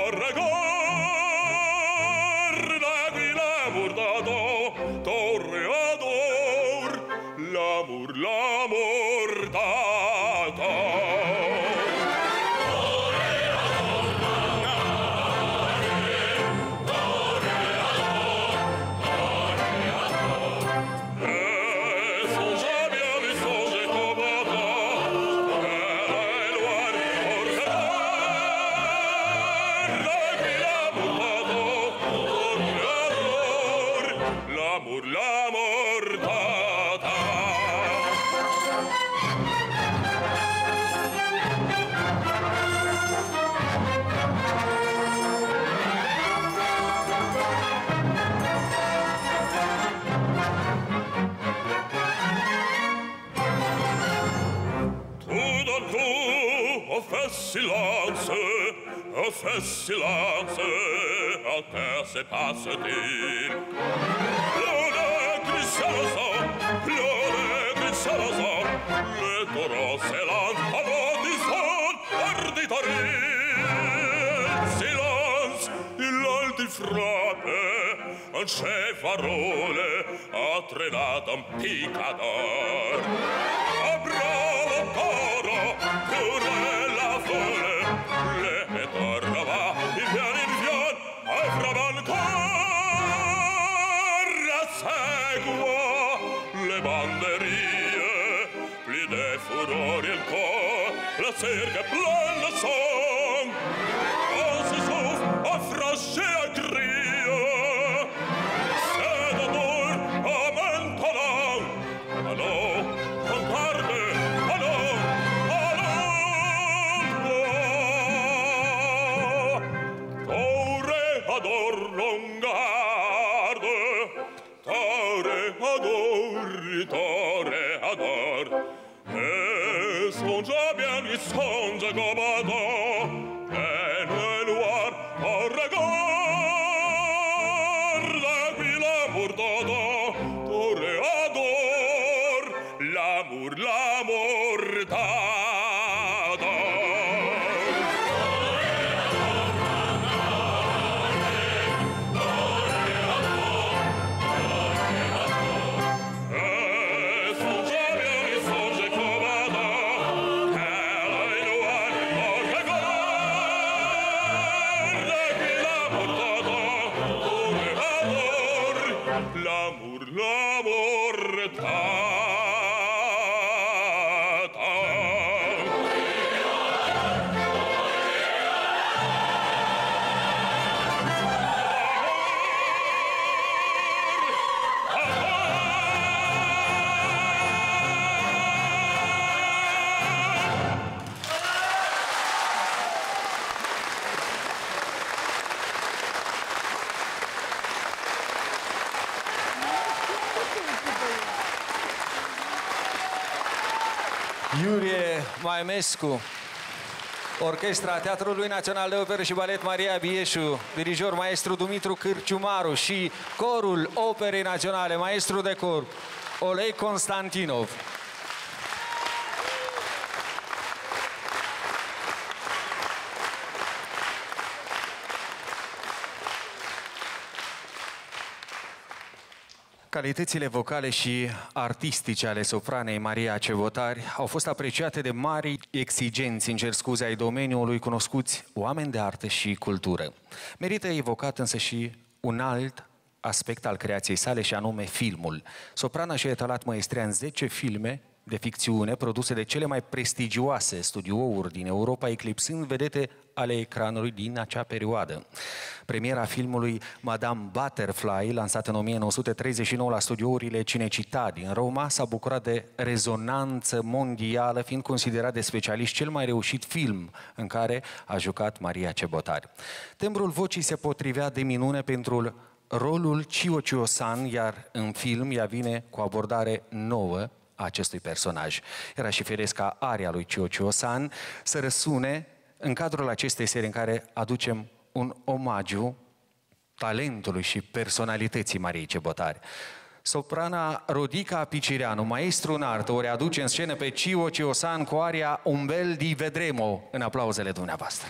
toréador, l'aiguille, l'amour d'Adam, toréador, l'amour, l'amour d'Adam. L'amour, l'amour d'Adam. Tout d'un coup, on fait silence, on fait silence, à terre se passe-t-il. Pleure, glisse le sang, pleure, glisse le sang, le taureau s'élance, applaudissant, arditarie. Silence, il a di frappe, un chef à rôle, a traînat un picador. A bravo toro, pure la folle, le tornava, il vien, il vien, a framan ancora, segua le banderie, pli de furori il cor, la cerca plein de sang, on se souffle, a fraché, a crie, c'est d'adour, a maintenant, allons, on garde, allons, allons, toréador, on garde, toréador, toréador, et songe bien, il songe combattant, et le noir, on regarde, qui l'amour d'Adam, toréador, l'amour, l'amour d'Adam. Et songe bien, il songe combattant, et le noir, on regarde, qui l'amour d'Adam, toréador, l'amour, l'amour d'Adam. Iurie Maemescu, Orchestra Teatrului Național de Operă și Balet Maria Bieșu, dirijor maestru Dumitru Cârciumaru și Corul Operei Naționale, maestru de cor Olei Constantinov. Calitățile vocale și artistice ale sopranei Maria Cebotari au fost apreciate de mari exigenți, îmi cer scuze, ai domeniului, cunoscuți oameni de artă și cultură. Merită evocat însă și un alt aspect al creației sale, și anume filmul. Soprana și-a etalat maestria în zece filme de ficțiune produse de cele mai prestigioase studiouri din Europa, eclipsând vedete ale ecranului din acea perioadă. Premiera filmului Madame Butterfly, lansat în o mie nouă sute treizeci și nouă la studiourile Cinecittà din Roma, s-a bucurat de rezonanță mondială, fiind considerat de specialiști cel mai reușit film în care a jucat Maria Cebotari. Tembrul vocii se potrivea de minune pentru rolul Cio Cio San, iar în film ea vine cu o abordare nouă a acestui personaj. Era și firesc ca aria lui Cio Cio San să răsune în cadrul acestei serii în care aducem un omagiu talentului și personalității Mariei Cebotari. Soprana Rodica Picireanu, maestru în artă, o readuce în scenă pe Cio Cio San cu aria Un bel di vedremo, în aplauzele dumneavoastră.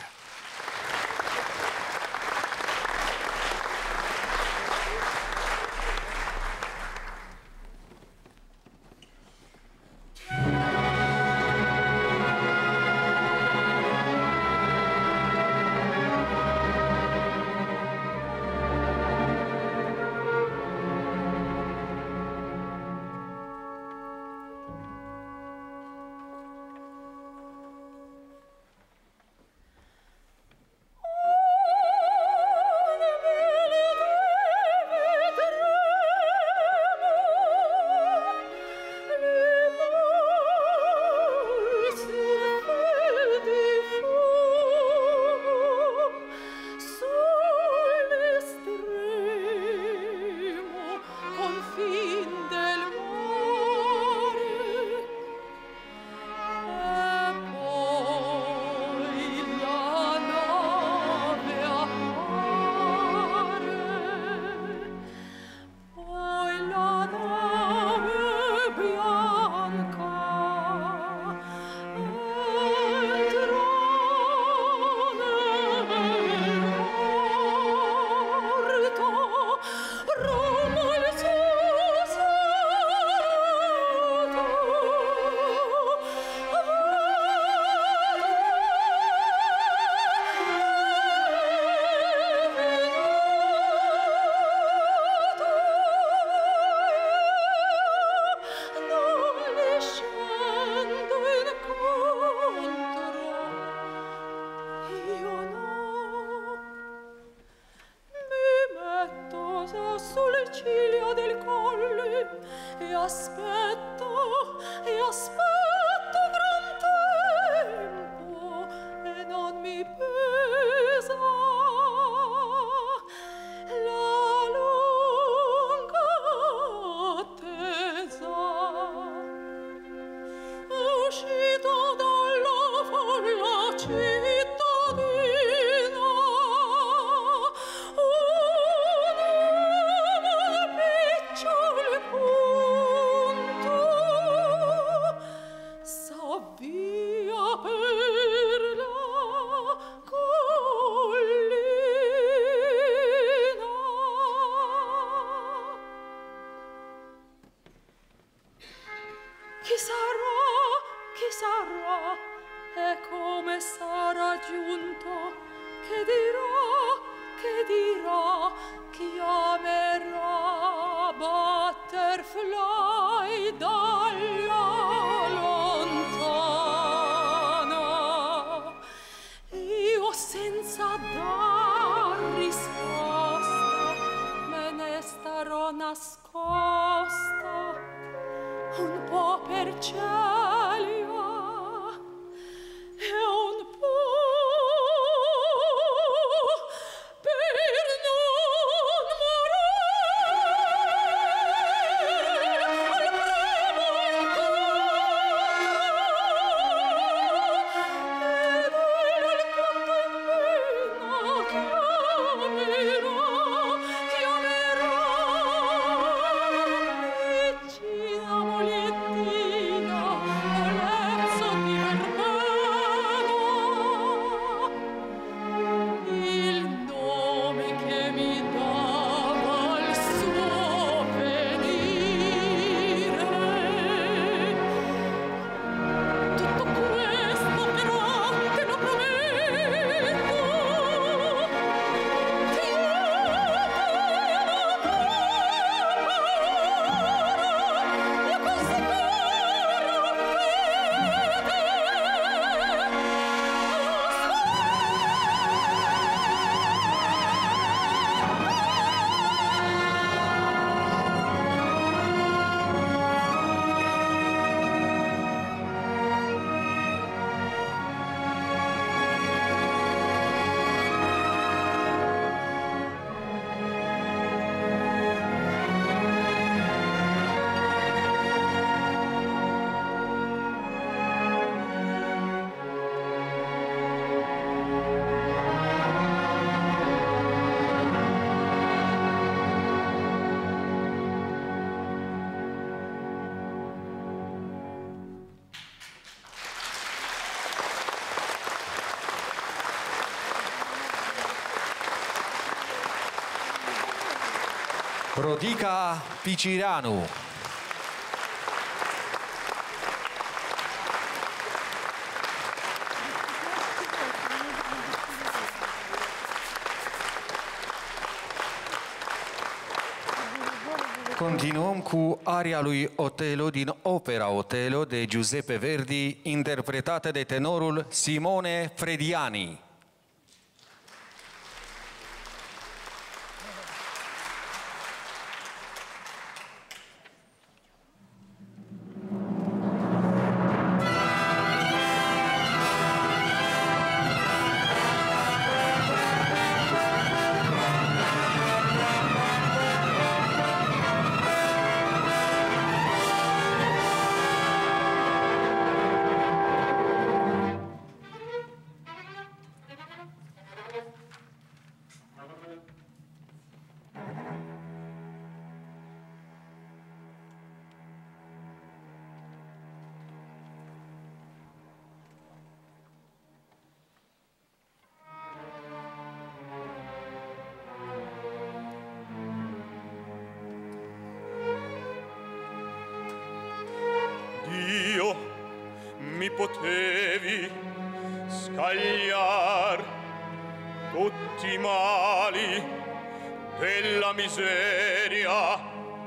Chiamoli Rodica Picireanu. Continuăm cu aria lui Otello din opera Otello de Giuseppe Verdi, interpretată de tenorul Simone Frediani. Mi potevi scagliar tutti i mali della miseria,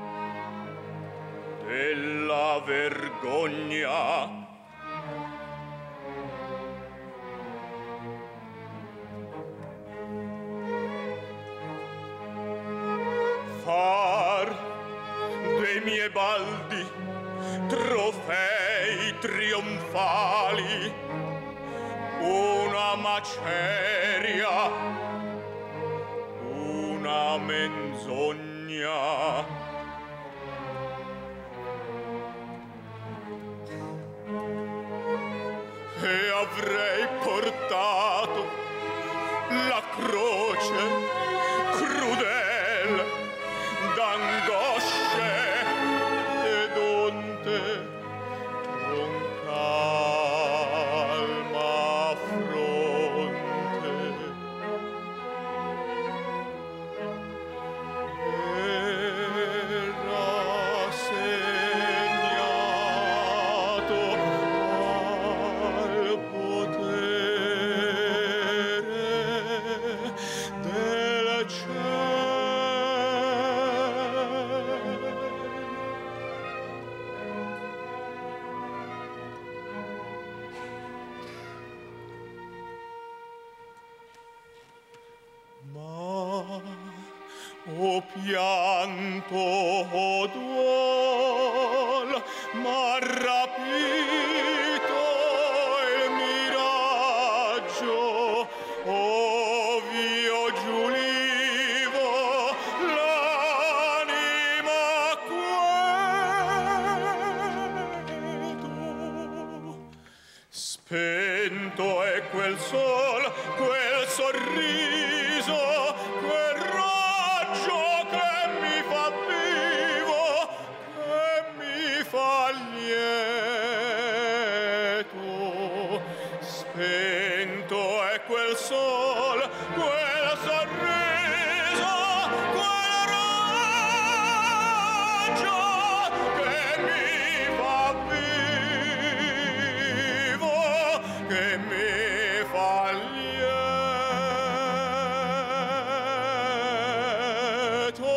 della vergogna. Far dei miei baldi trofei trionfali, una maceria, una menzogna. E avrei portato la croce crudele d'angosce ed onte con calma fronte. Era segnato al potere del cielo. Ma o pianto o duol m'ha rapito il miraggio, ov'io giulivo l'anima queto. Spento è quel sol, quel sorriso, quel raggio che mi fa vivo, che mi fa lieto. Spento è quel sol, quel sorriso, quel raggio che mi fa vivo, che mi fa lieto.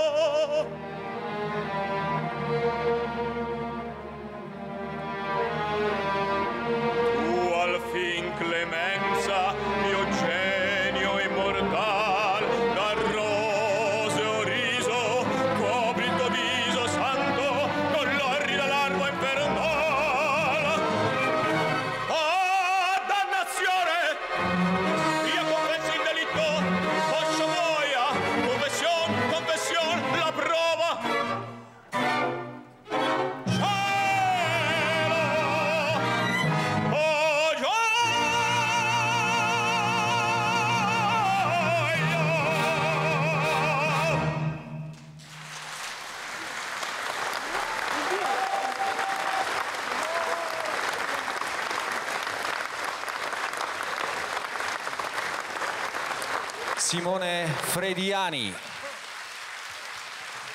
Tu al fin clemenza, mio genio immortal, dal roseo riso copri il tuo viso santo con l'orrida larva infernal. Ah, dannazione! Io confesso il delitto, poscio boia, confession, confession, la prova. Cielo! Oh, gioia! Simone Frediani.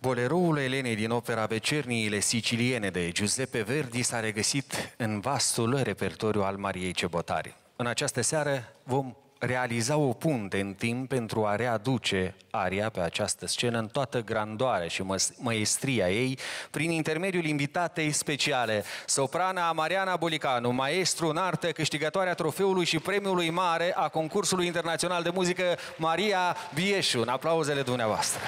Boleroul Elenei din opera Vecerniile siciliene de Giuseppe Verdi s-a regăsit în vastul repertoriu al Mariei Cebotari. În această seară vom realiza o punte în timp pentru a readuce aria pe această scenă în toată grandoarea și măestria ei, prin intermediul invitatei speciale, soprana Mariana Bulicanu, maestru în artă, câștigătoarea trofeului și premiului mare a concursului internațional de muzică Maria Bieșu. În aplauzele dumneavoastră.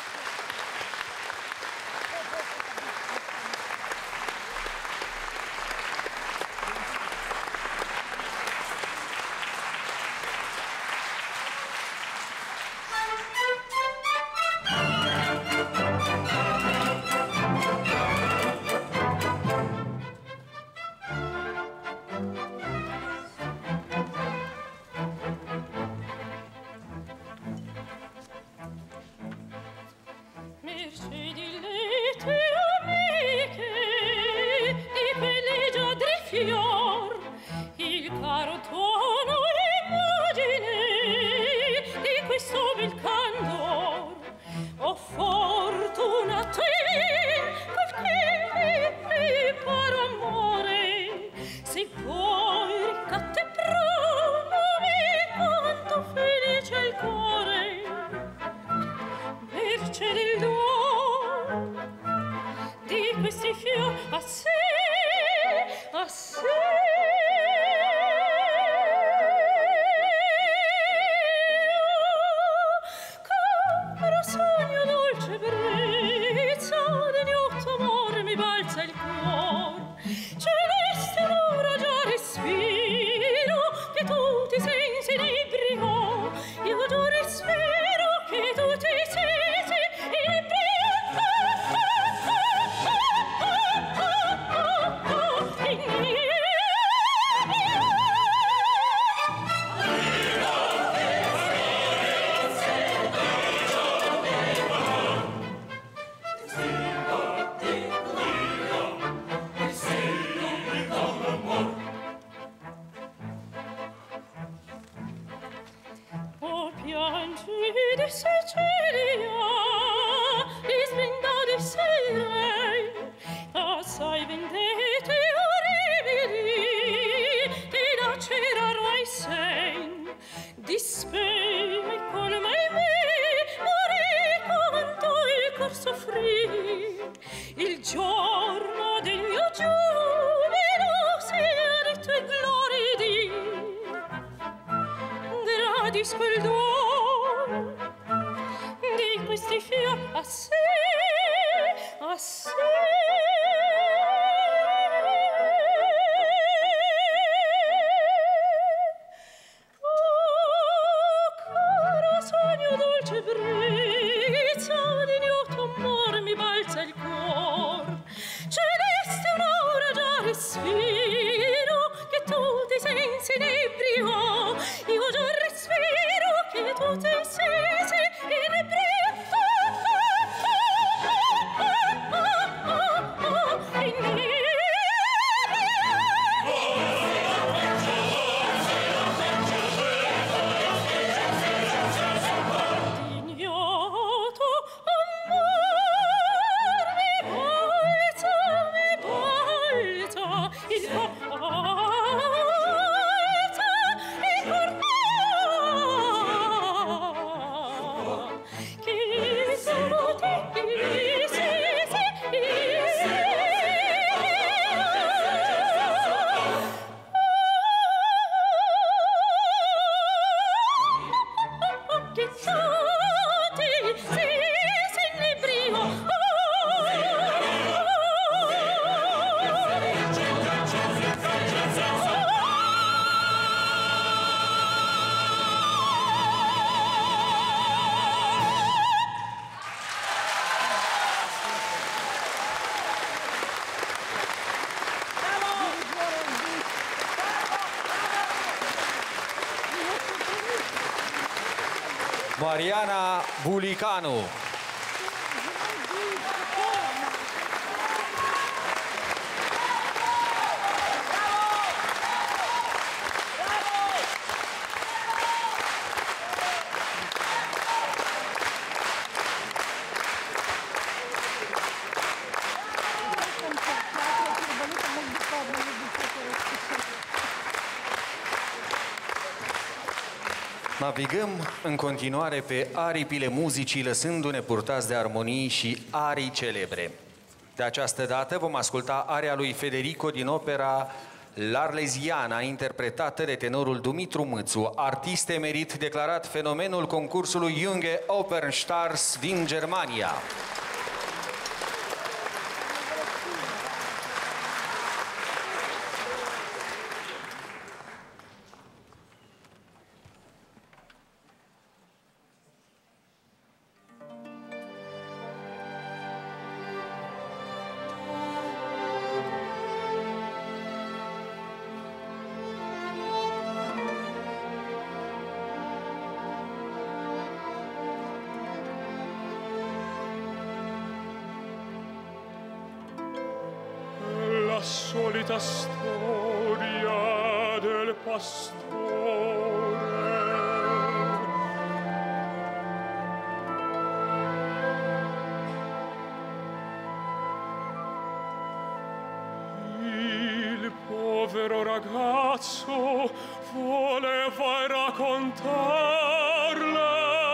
Mariana Bulicanu. Navigăm în continuare pe aripile muzicii, lăsându-ne purtați de armonii și arii celebre. De această dată vom asculta aria lui Federico din opera L'Arlesiana, interpretată de tenorul Dumitru Mâțu, artist emerit declarat fenomenul concursului Junge Opernstars din Germania. Solita storia del pastore. Il povero ragazzo voleva raccontarla.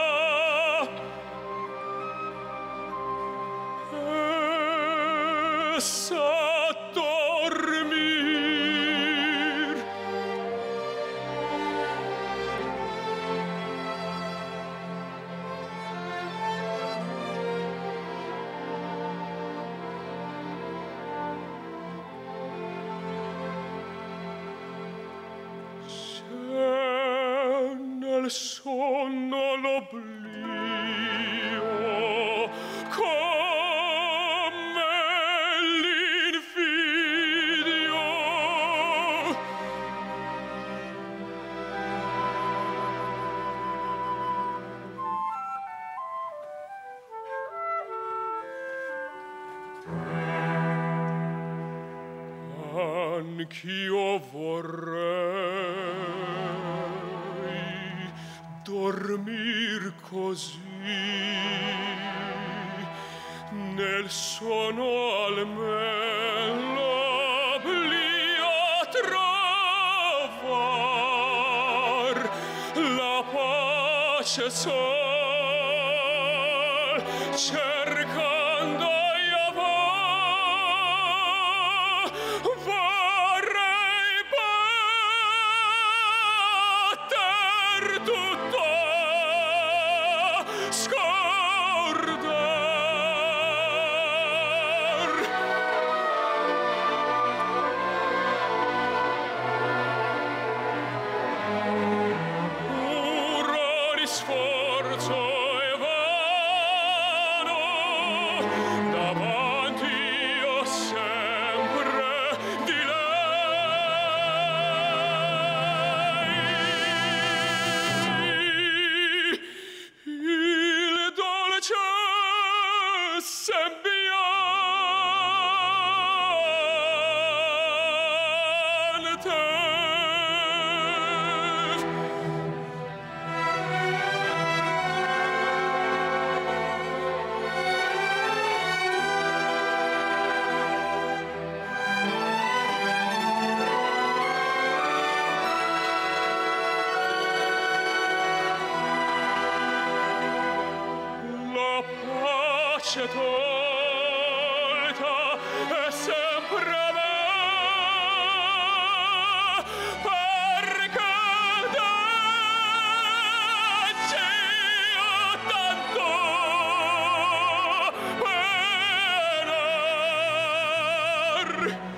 Essa nel sonno l'oblio come l'invidio. Anch'io vorrei dormir così, nel sonno almen l'oblio trovar, la pace sol cercando io vorrei batter tutto scordar. Ora di sforzo e vano, davanti io sempre di lei. Il dolce sembiante la pace tolta è sempre me, perché dacci io tanto penar.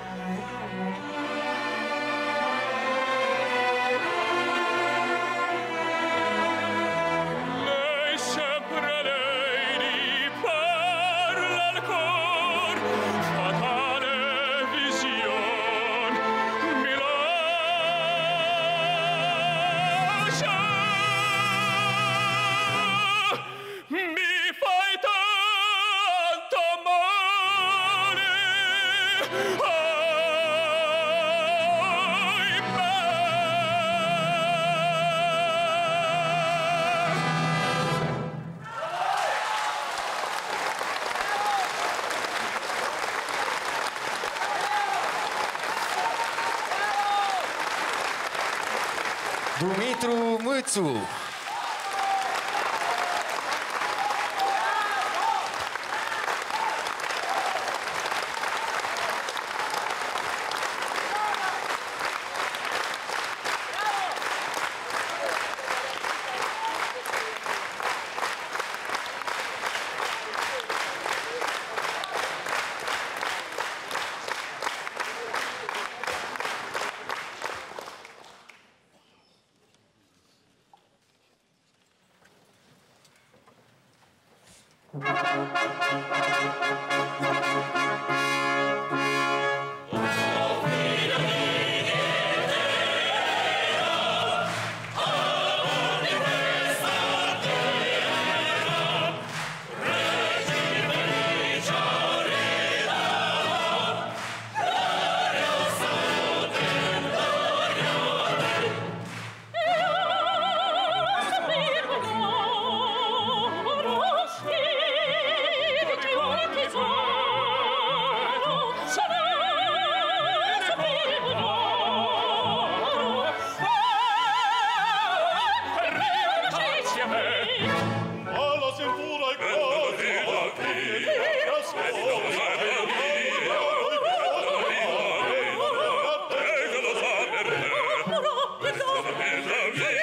Lei sempre lei di parla al cor, fatale vision mi lascia, mi fai tanto male, Dumitru Mâțu, Via